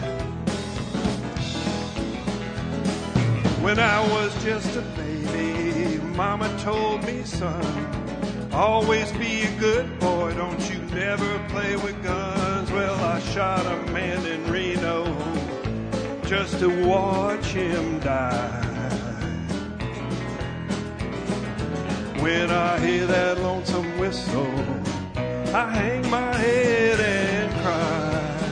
When I was just a baby, Mama told me, son, always be a good boy, don't you never play with guns. Well, I shot a man in Reno just to watch him die. When I hear that lonesome whistle, I hang my head and cry.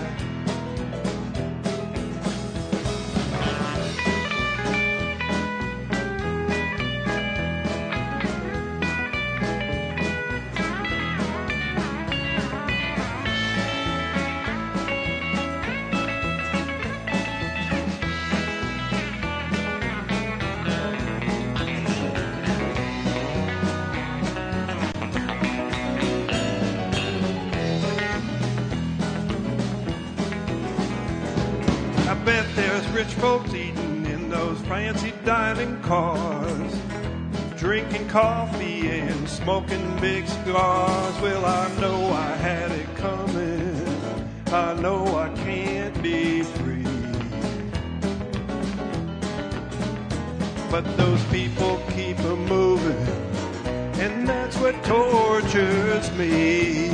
I bet there's rich folks eating in those fancy dining cars, drinking coffee and smoking big cigars. Well, I know I had it coming. I know I can't be free. But those people keep a moving, and that's what tortures me.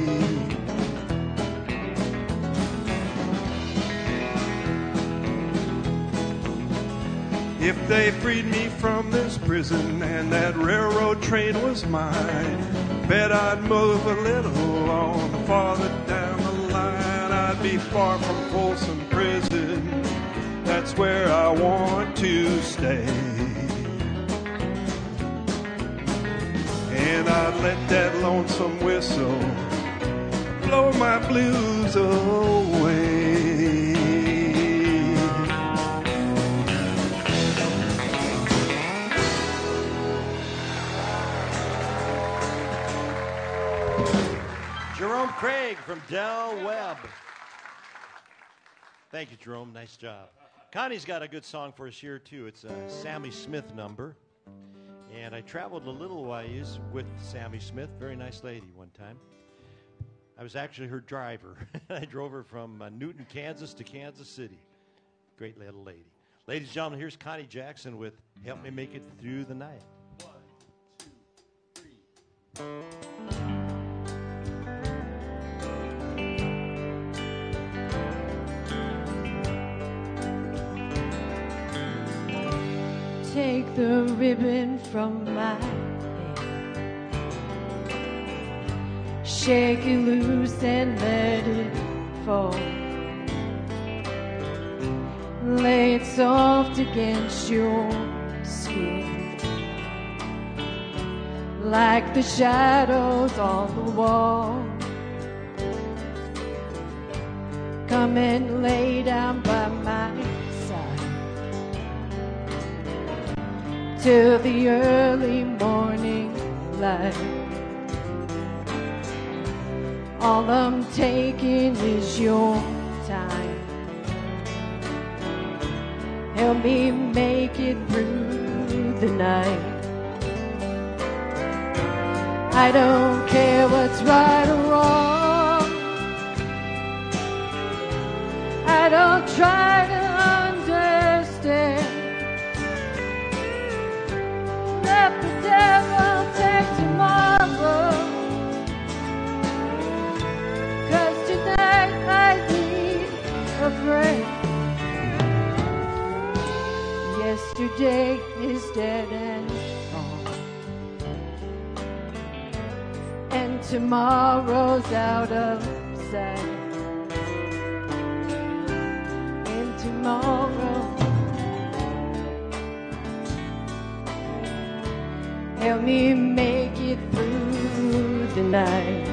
If they freed me from this prison and that railroad train was mine, bet I'd move a little on farther down the line. I'd be far from Folsom Prison, that's where I want to stay. I'd let that lonesome whistle blow my blues away. Jerome Craig from Del Webb. Thank you, Jerome. Nice job. Connie's got a good song for us here, too. It's a Sammy Smith number. And I traveled a little ways with Sammy Smith. Very nice lady one time. I was actually her driver. I drove her from uh, Newton, Kansas to Kansas City. Great little lady. Ladies and gentlemen, here's Connie Jackson with Help Me Make It Through the Night. One, two, three. Take the ribbon from my hair, shake it loose and let it fall. Lay it soft against your skin, like the shadows on the wall. Come and lay down by my till the early morning light. All I'm taking is your time. Help me make it through the night. I don't care what's right or wrong. I don't try to understand. Let the devil take tomorrow, 'cause tonight I need a friend. Yesterday is dead and gone, and tomorrow's out of sight. And tomorrow, help me make it through the night.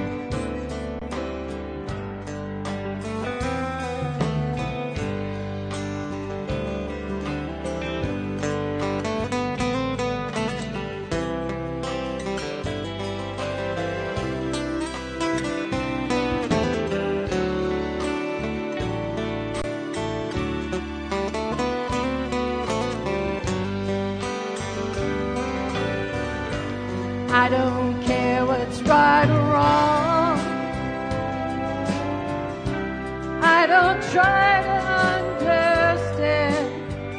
I don't care what's right or wrong. I don't try to understand.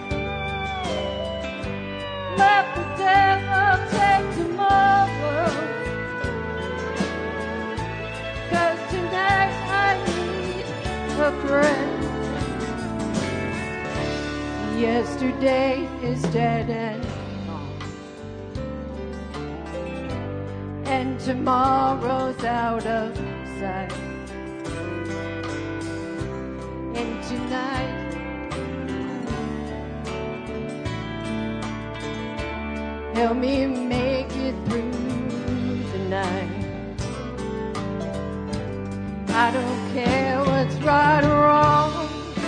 Let the devil take tomorrow, 'cause tonight I need a friend. Yesterday is dead and and tomorrow's out of sight. And tonight, help me make it through the night. I don't care what's right or wrong.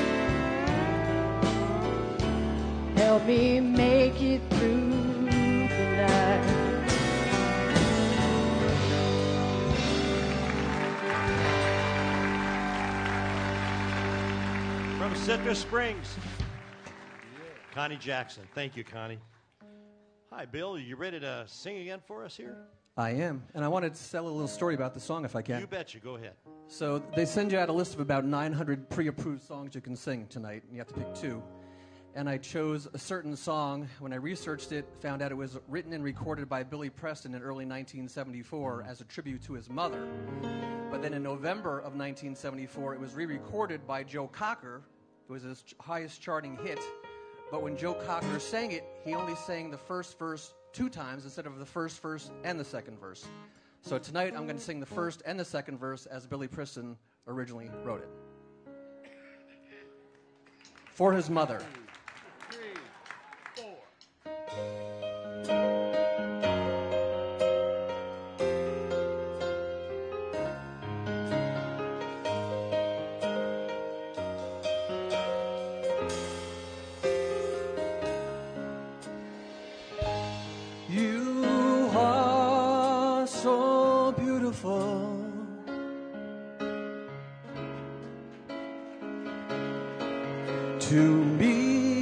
Help me make it through the night. From Citrus Springs, Connie Jackson. Thank you, Connie. Hi, Bill. Are you ready to sing again for us here? I am, and I wanted to tell a little story about the song if I can. You betcha. Go ahead. So they send you out a list of about nine hundred pre-approved songs you can sing tonight, and you have to pick two. And I chose a certain song. When I researched it, found out it was written and recorded by Billy Preston in early nineteen seventy-four as a tribute to his mother. But then in November of nineteen seventy-four, it was re-recorded by Joe Cocker. It was his highest charting hit. But when Joe Cocker sang it, he only sang the first verse two times instead of the first verse and the second verse. So tonight I'm going to sing the first and the second verse as Billy Preston originally wrote it. For his mother. To me,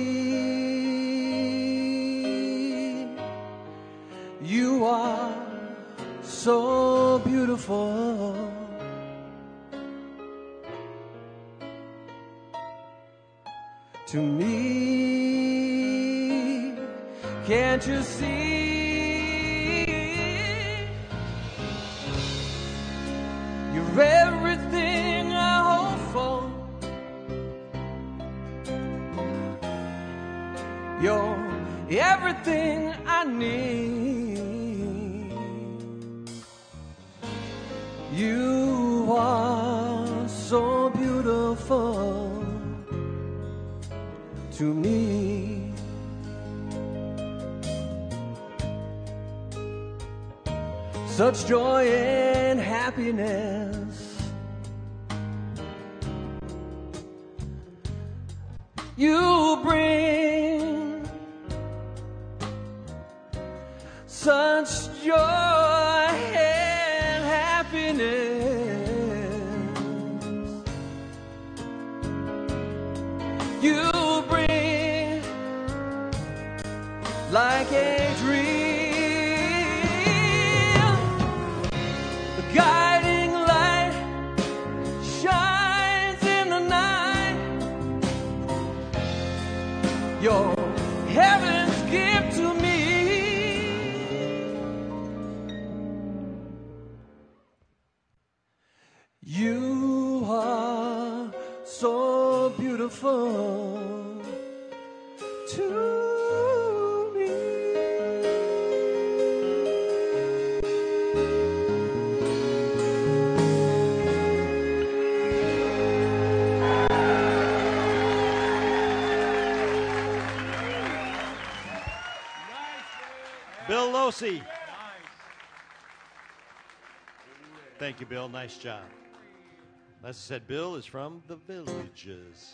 you are so beautiful. To me, can't you see? You're everything I hope for. You're everything I need. You are so beautiful to me. Such joy and happiness you bring, such joy and happiness you bring, like a dream. The guiding light shines in the night. Your heaven's gift to me. You are so beautiful to me. Bill Losey. Thank you, Bill. Nice job. As I said, Bill is from the Villages.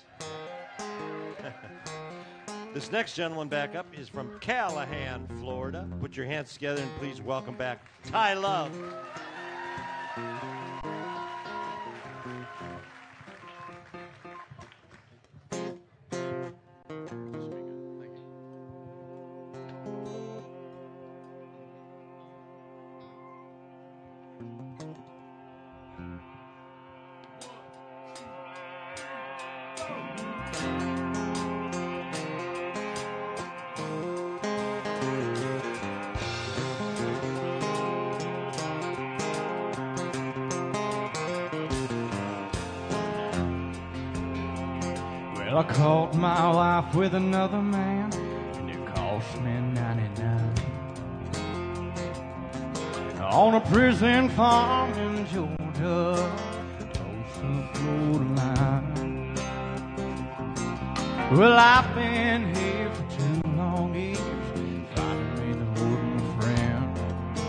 This next gentleman back up is from Callahan, Florida. Put your hands together and please welcome back Ty Love. Well, I caught my wife with another man, and it cost me ninety-nine. On a prison farm in Georgia, close to the Florida line. Well, I've been here for two long years, finally the holding a friend.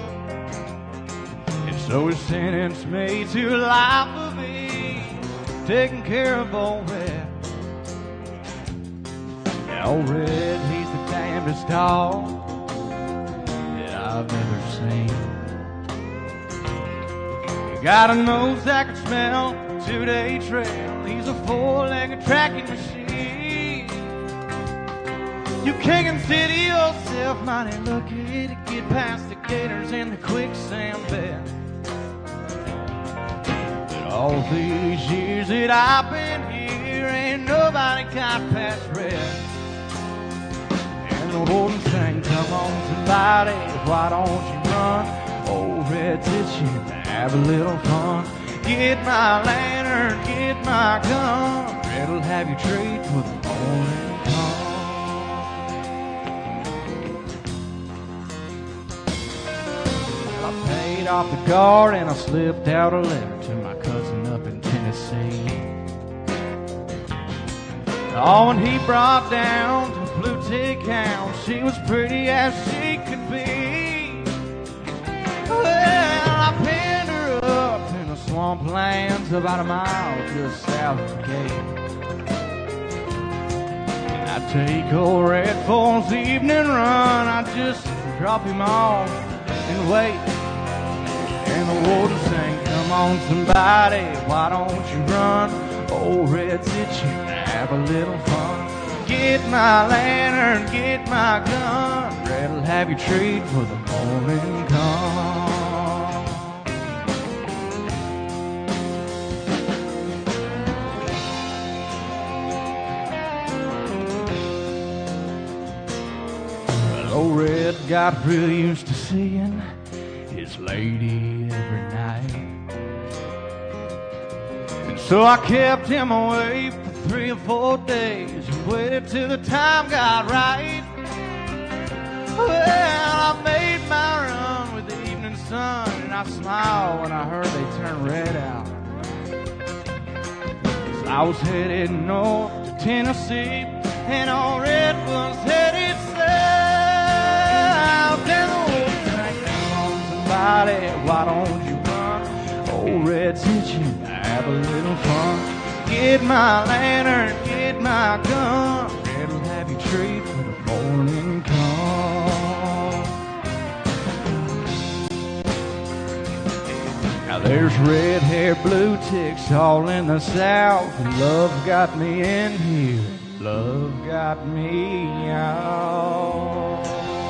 And so he sentenced me to life of me, taking care of old Red. Old Red, he's the damnedest dog that I've ever seen. He got a nose that can smell a two-day trail. He's a four-legged tracking machine. You can't consider yourself mighty lucky to get past the gators and the quicksand bed. But all these years that I've been here, ain't nobody got past Red. And the warden sang, come on somebody, why don't you run? Old Red's itching to have a little fun. Get my lantern, get my gun. Red'll have you trade for the morning come. Well, I paid off the guard and I slipped out a letter to my cousin up in Tennessee. Oh, and he brought down to Blue Tick Hound. She was pretty as she could be. Well, I pinned her up in the swamplands about a mile just south of the Cape. And I take old Red for his evening run. I just drop him off and wait. And the warden sang, come on somebody, why don't you run? Old Red's itching to have a little fun. get my lantern, get my gun. Red'll have you trade for the morning come. Well, old Red got real used to seeing his lady every night. And so I kept him away for three or four days and waited till the time got right. Well, I made my run with the evening sun, and I smiled when I heard they turned red out. 'Cause I was headed north to Tennessee, and old Red was headed south. And the wolf drank on somebody, why don't you run? Old Red's itching to have a little fun. Get my lantern, get my gun. Red'll have you trade for the morning come. Now there's red hair, blue ticks all in the south. And love got me in here, love got me out.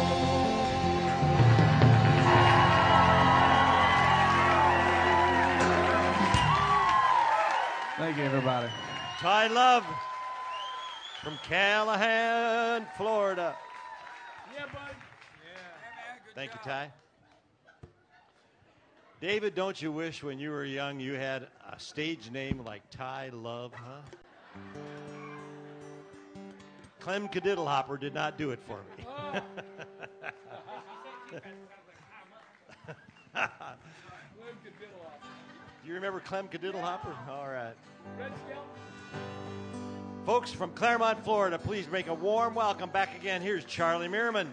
Thank you, everybody. Ty Love from Callahan, Florida. Yeah, bud. Thank you, Ty. David, don't you wish when you were young you had a stage name like Ty Love, huh? Clem Cadiddlehopper did not do it for me. Do you remember Clem Cadiddlehopper? All right. Folks from Claremont, Florida, please make a warm welcome back again. Here's Charlie Meerman.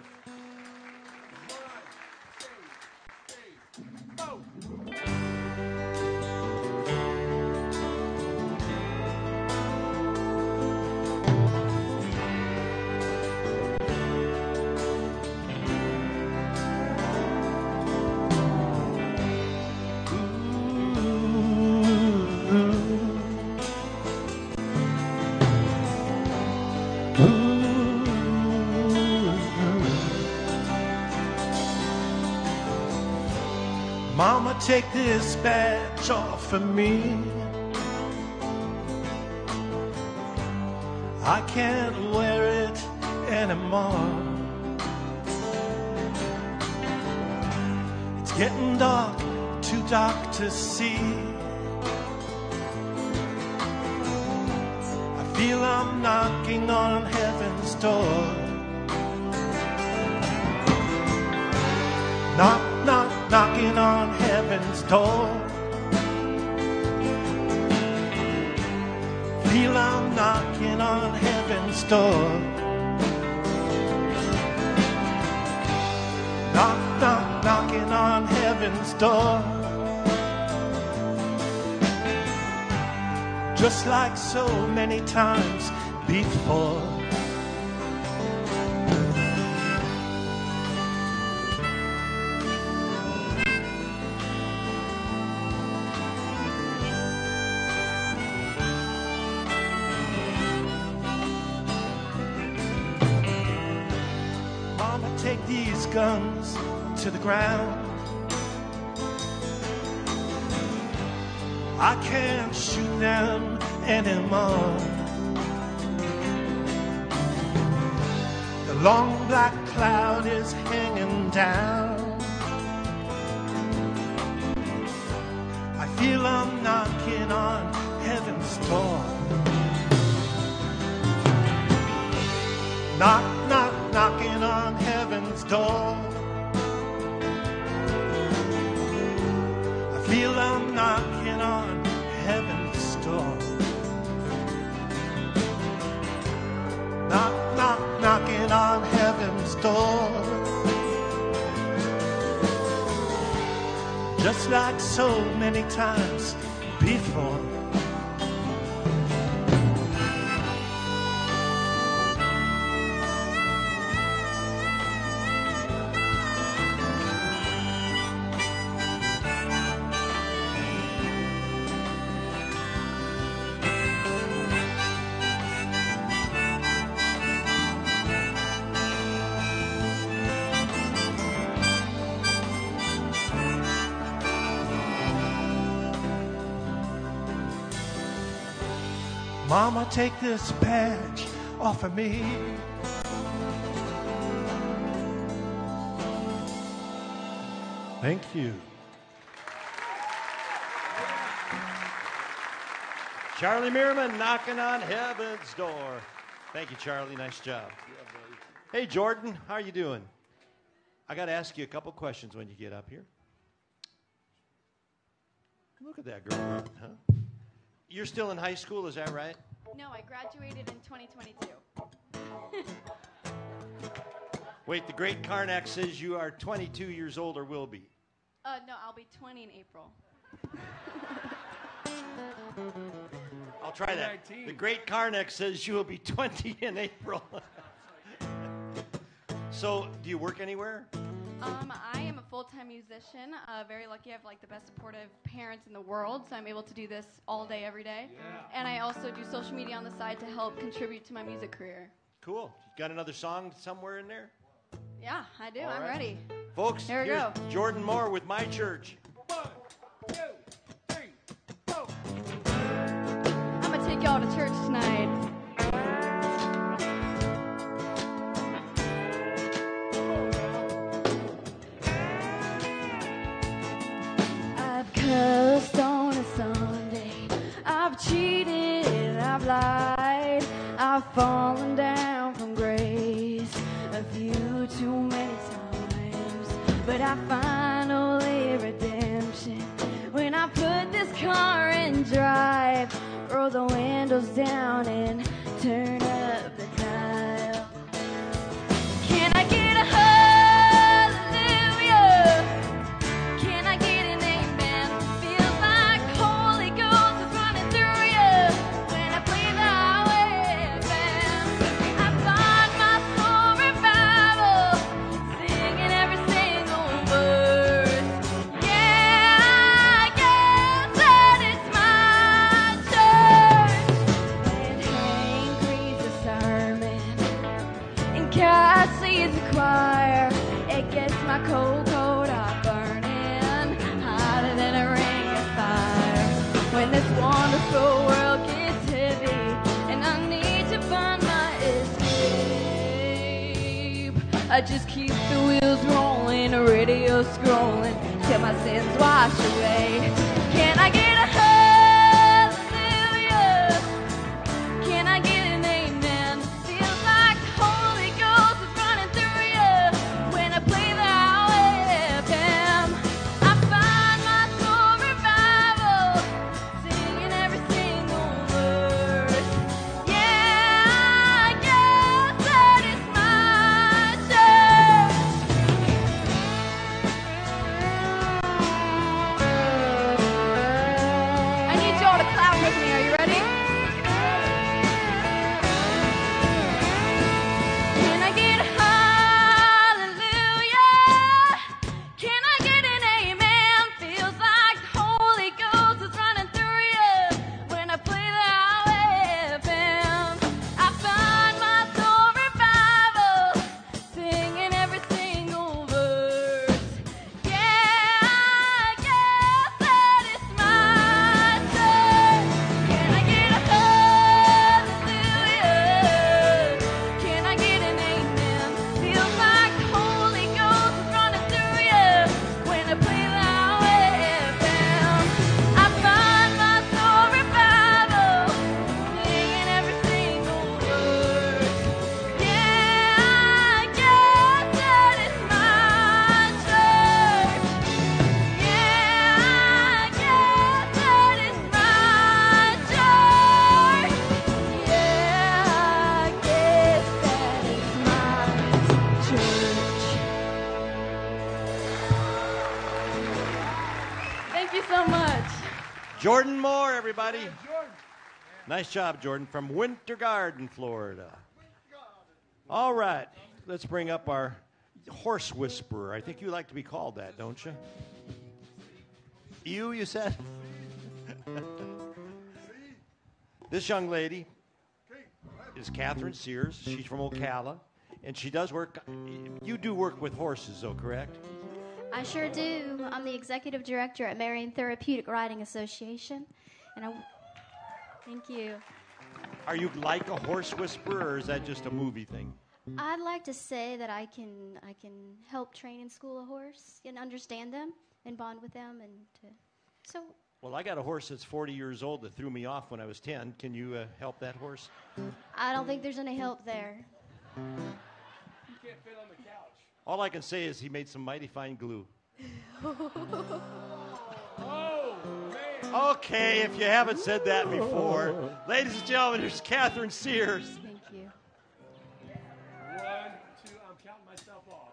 Mama, take this badge off of me. I can't wear it anymore. It's getting dark, too dark to see. I feel I'm knocking on heaven's door. Knock, knock, knocking on heaven's door. Feel I'm knocking on heaven's door. Knock, knock, knocking on heaven's door. Just like so many times before. Take these guns to the ground. I can't shoot them anymore. The long black cloud is hanging down. I feel I'm knocking on heaven's door. Knock, knock, knocking on heaven's door. I feel I'm knocking on heaven's door. Knock, knock, knocking on heaven's door. Just like so many times before. Mama, take this badge off of me. Thank you. Charlie Meerman knocking on heaven's door. Thank you, Charlie. Nice job. Hey, Jordan, how are you doing? I got to ask you a couple questions when you get up here. Look at that girl, huh? You're still in high school, is that right? No, I graduated in twenty twenty-two. Wait, the great Karnak says you are twenty-two years old or will be. Uh, no, I'll be twenty in April. I'll try that. The great Karnak says you will be twenty in April. So, do you work anywhere? Um, I am a full-time musician. Uh, very lucky. I have like the best supportive parents in the world, so I'm able to do this all day, every day. Yeah. And I also do social media on the side to help contribute to my music career. Cool. You got another song somewhere in there? Yeah, I do. All I'm right. ready. Folks, Here we here's go. Jordan Moore with My Church. I'm gonna take y'all to church tonight. I've cussed on a Sunday, I've cheated, I've lied, I've fallen down from grace a few too many times, but I finally redemption when I put this car in drive, roll the windows down and turn up the dial. Can I get a hallelujah? Can I get an amen? Feels like Holy Ghost is running through you when I play the highway band. I find my soul revival, singing every single verse. Yeah, I guess that it's my church. And Hank reads the sermon, and Cass leads the choir. It gets my cold coat off burning hotter than a ring of fire. When this wonderful world gets heavy and I need to find my escape, I just keep the wheels rolling, the radio scrolling till my sins wash away. Can I get a hallelujah? Can I get an amen? Feels like the Holy Ghost is running through you when I play the highway F M. I find my soul revival, singing every single verse. Yeah, I guess that it's my church. I need y'all to clap with me. Are you ready? Can I get a hallelujah? Can I get an amen? Feels like the Holy Ghost is running through you when I play the highway F M. I find my soul revival, singing every single verse. Yeah, I guess that it's my church. Can I get a hallelujah? Can I get an amen? Feels like the Holy Ghost is running through you when I play the highway F M. I find my soul revival, singing every single verse. Yeah, I guess that it's my church. Yeah, I guess that it's my church. Yeah, I guess that it's my church. Thank you so much. Jordan Moore, everybody. Nice job, Jordan, from Winter Garden, Florida. All right, let's bring up our horse whisperer. I think you like to be called that, don't you? You, you said? This young lady is Catherine Sears. She's from Ocala, and she does work. You do work with horses, though, correct? I sure do. I'm the executive director at Marion Therapeutic Riding Association, and I thank you. Are you like a horse whisperer, or is that just a movie thing? I'd like to say that I can I can help train and school a horse and understand them and bond with them and to, so. Well, I got a horse that's forty years old that threw me off when I was ten. Can you uh, help that horse? I don't think there's any help there. You can't fit on the couch. All I can say is he made some mighty fine glue. Oh, man. Okay, if you haven't said that before. Ladies and gentlemen, here's Catherine Sears. Thank you. One, two, I'm counting myself off.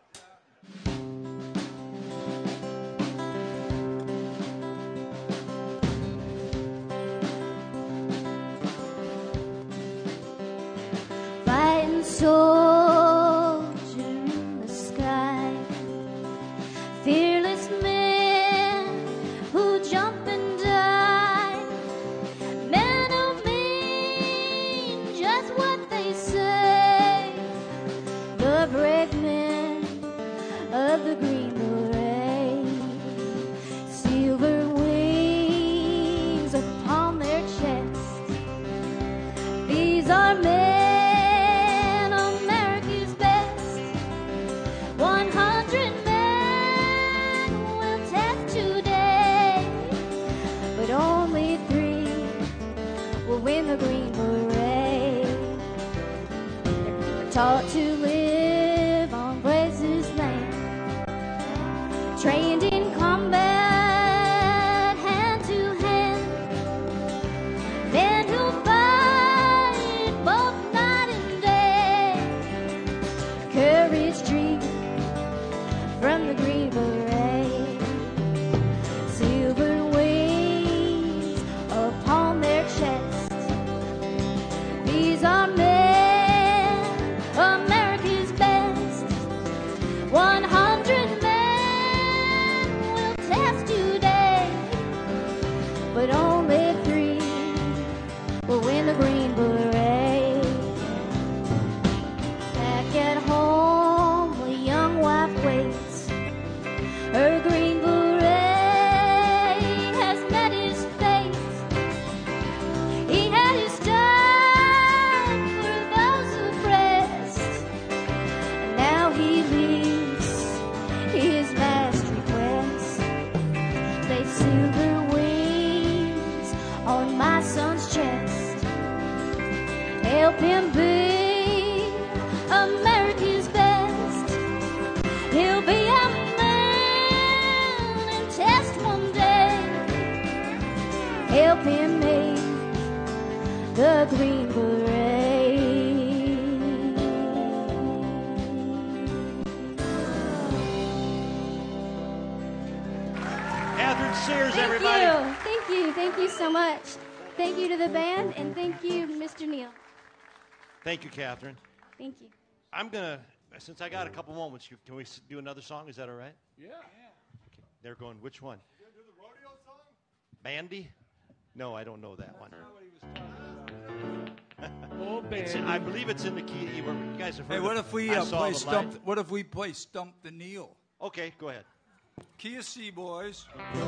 Fighting soldier in the sky, fearless men who jump and die, men who mean just what they say, the brave men of the Green Beret, silver wings upon their chest. These are men, America's best. One hundred men will test today, but only three will win the Green Beret. They're taught to live on Brazos land, trained in combat hand to hand, men who fight both night and day. Courage dream from the Green Beret, silver wings upon their chest. These are men, America's best. One hundred men will test today, but only three will win the Green Beret. Back at home, a young wife waits. Her Green Beret has met his fate. He had his time for those oppressed, and now he leaves his last request. They silver wings on my son's chest. Help him be America's best. He'll be a man and test one day. Help him make the Green Beret. Catherine Sears, Thank everybody. you. Thank you. Thank you so much. Thank you to the band, and thank you, Mister Neal. Thank you, Catherine. Thank you. I'm going to, since I got a couple moments, you- can we s- do another song? Is that all right? Yeah. They're going, which one? Bandy? No, I don't know that one. Oh, It's in- I believe it's in the key to E. where You guys have heard Hey, what of- if we I uh, Saw play the Stump? Light. What if we play Stump the Neil? Okay, go ahead. Key of C, boys.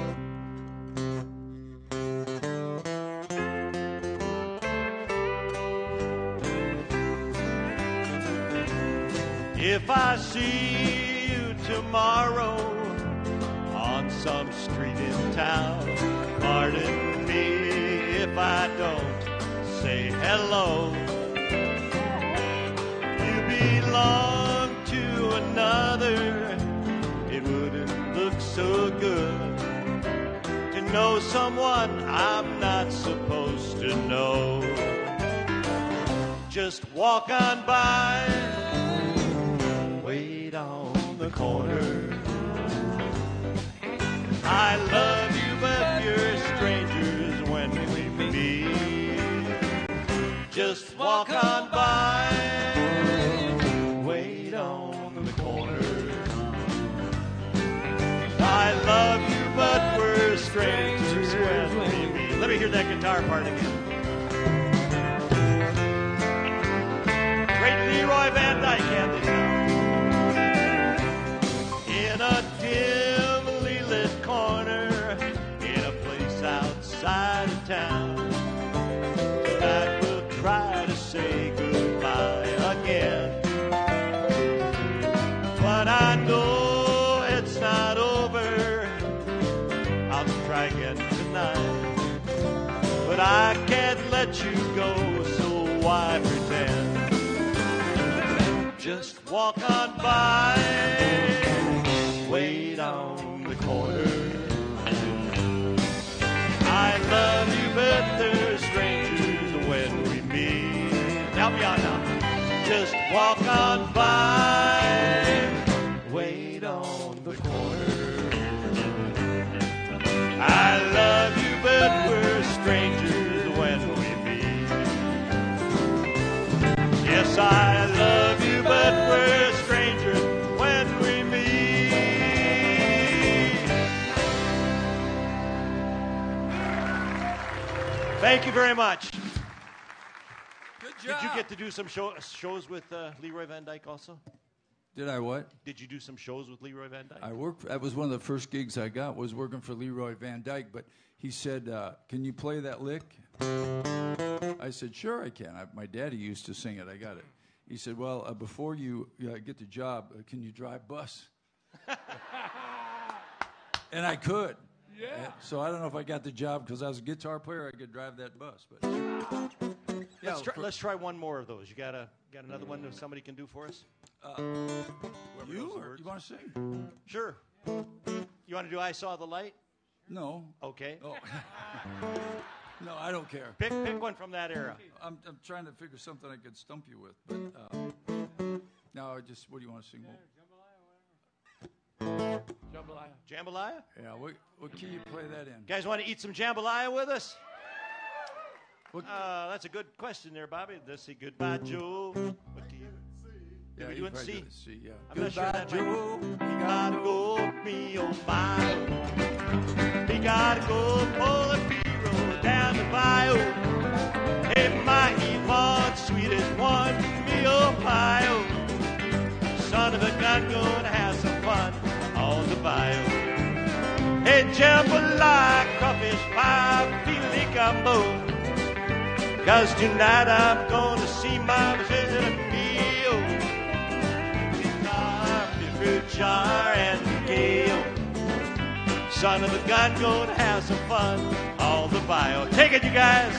If I see you tomorrow on some street in town, pardon me if I don't say hello. You belong to another, it wouldn't look so good to know someone I'm not supposed to know. Just walk on by, wait on the corner. I love you, but you're strangers when we meet. Just walk on by, wait on the corner. I love you, but we're strangers when we meet. Let me hear that guitar part again. Great Leroy Van Dyke had this now. In a dimly lit corner, in a place outside of town, tonight we'll I can't let you go, so why pretend? Just walk on by, wait on the corner. I love you, but they're strangers when we meet. Help me out now. Just walk on by, wait on the corner. I love you, but we're strangers when we meet. Yes, I love you, but we're strangers when we meet. Thank you very much. Good job. Did you get to do some show, shows with uh, Leroy Van Dyke also? Did I what? Did you do some shows with Leroy Van Dyke? I worked. That was one of the first gigs I got. Was working for Leroy Van Dyke. But he said, uh, "Can you play that lick?" I said, "Sure, I can." I, my daddy used to sing it. I got it. He said, "Well, uh, before you uh, get the job, uh, can you drive bus?" And I could. Yeah. And so I don't know if I got the job because I was a guitar player. I could drive that bus, but. Let's try, let's try one more of those. You got a got another one that somebody can do for us? Uh, you or you want to sing? Sure. You want to do I Saw the Light? No. Okay. Oh. No, I don't care. Pick pick one from that era. I'm I'm trying to figure something I could stump you with, but uh, no, I just what do you want to sing? Jambalaya. Jambalaya? Yeah. What what key you play that in? Guys want to eat some jambalaya with us? Uh, that's a good question there, Bobby. Let's see. Goodbye, Joe. What do you? Yeah, we you do it in probably C? do it in C, yeah. I'm not sure Goodbye, that Joe. We gotta go, me oh my. We gotta go pull a hero down the bayou. It might eat one sweet as one, me oh my oh. Son of a gun, gonna have some fun on the bayou. Hey, jambalaya, crawfish pie, filet gumbo. Cause tonight I'm gonna see my visit meal. Guitar, fruit jar, and gale. Son of a gun, gonna have some fun on the bayou. Take it, you guys.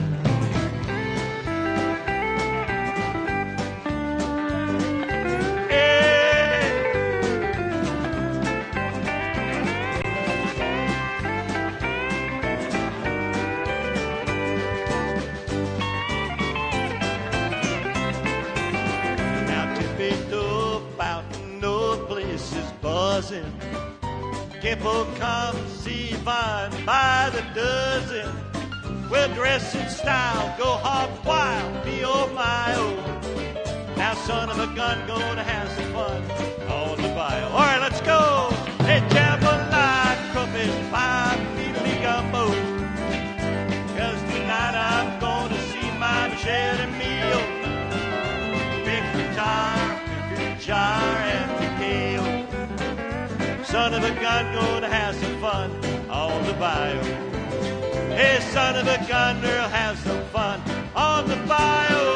Buzzing. People come see Vine by the dozen. We'll dress in style, go hog wild, be oh my oh. Now son of a gun, gonna have some fun on the bayou. All right, let's go. Hey, jambalaya, crawfish pie, fiddly gumbo. Cause tonight I'm gonna see my machete meal. Big guitar, big jar, and the kale. Son of a gun, gonna have some fun on the bayou. Hey, son of a gun, girl, have some fun on the bayou.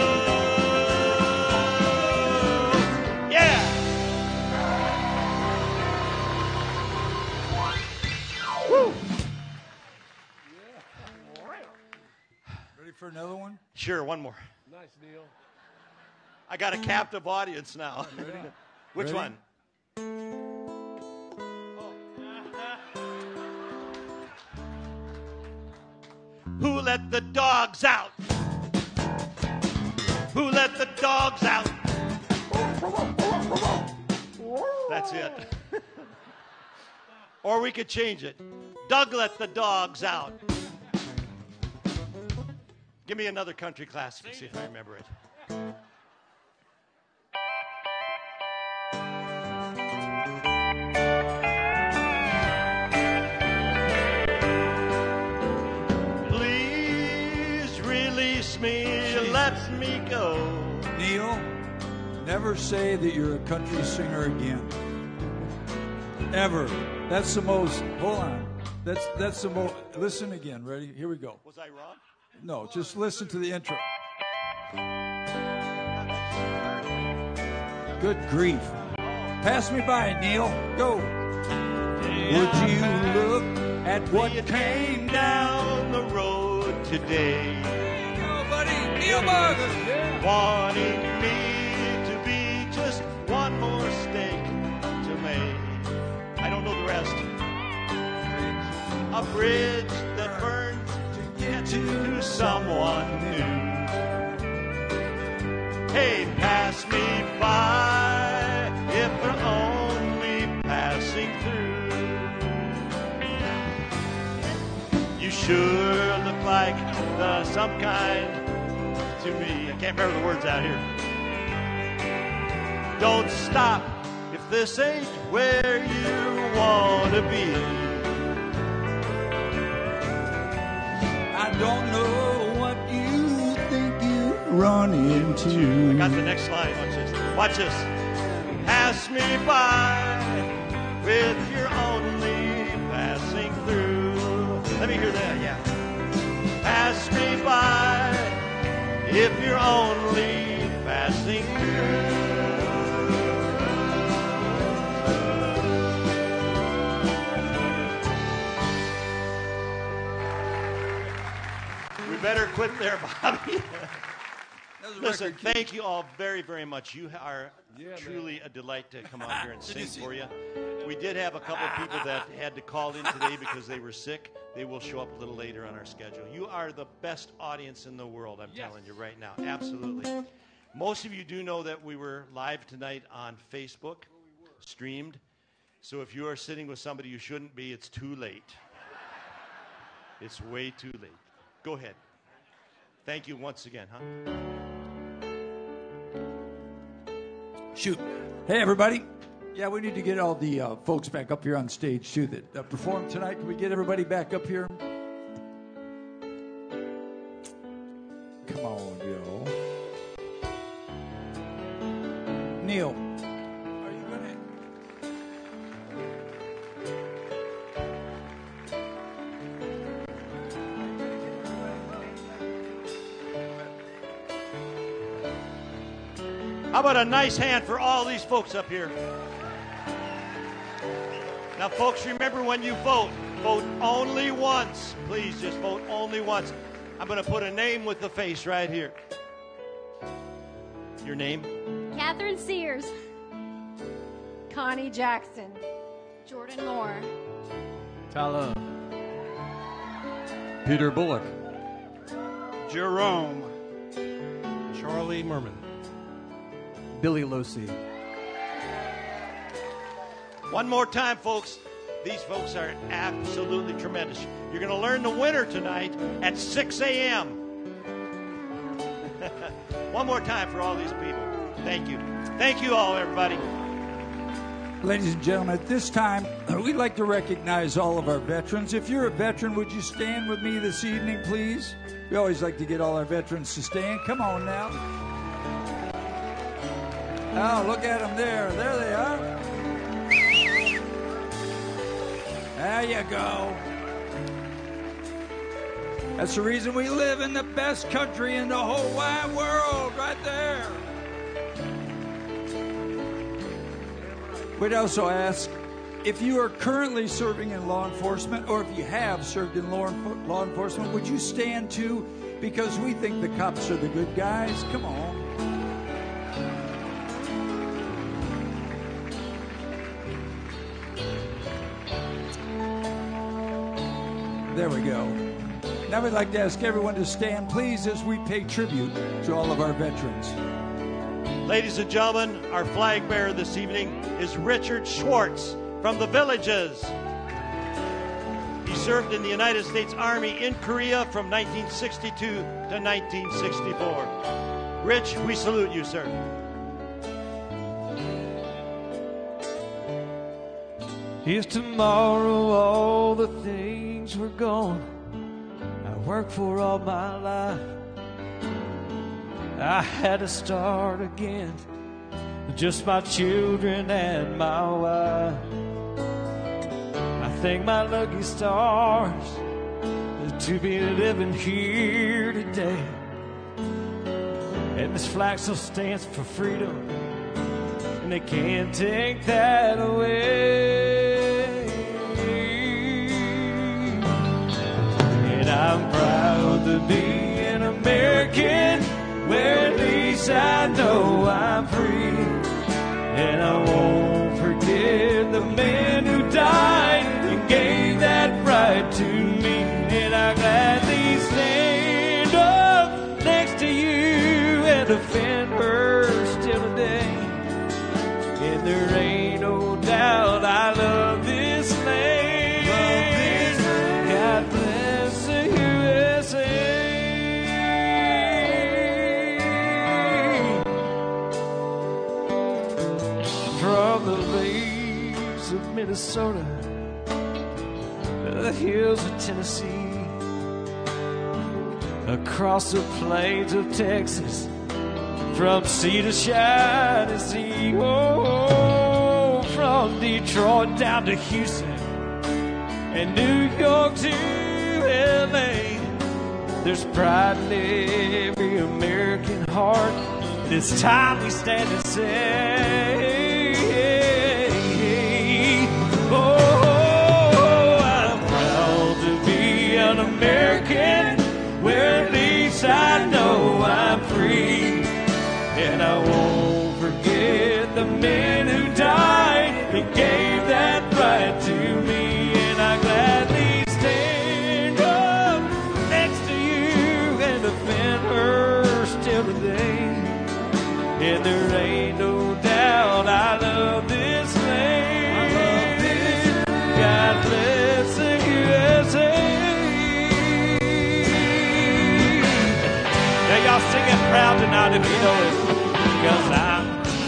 Yeah! Woo! Ready for another one? Sure, one more. Nice, Neil. I got a captive audience now. Ready? Which Ready? one? Who let the dogs out? Who let the dogs out? That's it. Or we could change it. Doug let the dogs out. Give me another country classic, see if I remember it. Me, let me go. Neil, never say that you're a country singer again. Ever. That's the most. Hold on. That's that's the most. Listen again. Ready? Here we go. Was I wrong? No, just listen to the intro. Good grief. Pass me by, Neil. Go. Would you look at what came down the road today. Go, buddy. Neil Marvin. Yeah. Wanting me to be just one more steak to make. I don't know the rest. A bridge that burns to get to someone new. Hey, pass me by if they're only passing through. You sure look like the some kind to me. I can't remember the words out here. Don't stop if this ain't where you want to be. I don't know what you think you run into. I got the next line. Watch this. Watch this. Pass me by with your only passing through. Let me hear that. Yeah. Pass me by if you're only passing through. We better quit there, Bobby. Listen, thank you all very, very much. You are yeah, truly man. a delight to come out here and sing for you. We did have a couple of people that had to call in today because they were sick. They will show up a little later on our schedule. You are the best audience in the world, I'm yes. telling you right now. Absolutely. Most of you do know that we were live tonight on Facebook, streamed. So if you are sitting with somebody you shouldn't be, it's too late. It's way too late. Go ahead. Thank you once again, huh? Shoot. Hey, everybody. Yeah, we need to get all the uh, folks back up here on stage, too, that uh, performed tonight. Can we get everybody back up here? Come on, yo. Neil. Are you going to... How about a nice hand for all these folks up here? Now, folks, remember when you vote, vote only once. Please, just vote only once. I'm going to put a name with the face right here. Your name? Catherine Sears. Connie Jackson. Jordan Moore. Tyler. Peter Bullock. Jerome. Charlie Merman. Billy Losi. One more time, folks. These folks are absolutely tremendous. You're going to learn the winner tonight at six a.m. One more time for all these people. Thank you. Thank you all, everybody. Ladies and gentlemen, at this time, we'd like to recognize all of our veterans. If you're a veteran, would you stand with me this evening, please? We always like to get all our veterans to stand. Come on now. Oh, look at them there. There they are. There you go. That's the reason we live in the best country in the whole wide world, right there. We'd also ask, if you are currently serving in law enforcement, or if you have served in law, law enforcement, would you stand too? Because we think the cops are the good guys. Come on. There we go. Now we'd like to ask everyone to stand, please, as we pay tribute to all of our veterans. Ladies and gentlemen, our flag bearer this evening is Richard Schwartz from the Villages. He served in the United States Army in Korea from nineteen sixty-two to nineteen sixty-four. Rich, we salute you, sir. Here's tomorrow, all the things were gone. I worked for all my life. I had to start again, just my children and my wife. I thank my lucky stars to be living here today. And this flag still stands for freedom, and they can't take that away. And I'm proud to be an American, where at least I know I'm free. And I won't forget the man who died and gave that right to me. And I gladly stand up next to you and defend her still today. And there ain't no doubt I love this land. Love this land. God bless the U S A. From the lakes of Minnesota to the hills of Tennessee, across the plains of Texas, from sea to shining sea. Oh, from Detroit down to Houston and New York to L A, there's pride in every American heart. And it's time we stand and say, oh, I'm proud to be an American, where at least I know I'm free. And I won't forget the men who died and gave that right to me. And I gladly stand up next to you and defend her still today. And there ain't no doubt I love this land. I love this land. God bless the U S A. Now y'all sing it proud tonight if you know it, 'cause I'm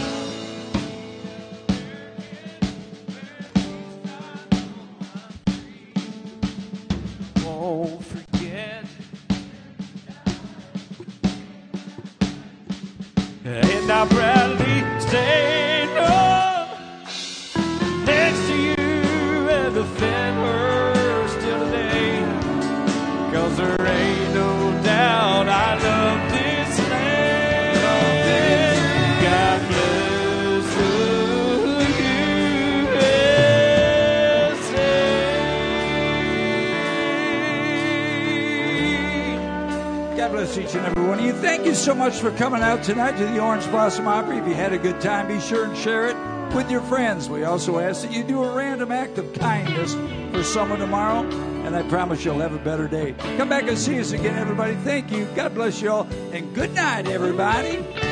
won't forget. And I proudly stand up next to you and defend her still today. 'Cause there ain't no doubt I love this land. God bless the U S A. God bless each and every one of you. Thank you so much for coming out tonight to the Orange Blossom Opry. If you had a good time, be sure and share it with your friends. We also ask that you do a random act of kindness for someone tomorrow, and I promise you'll have a better day. Come back and see us again, everybody. Thank you. God bless you all, and good night, everybody.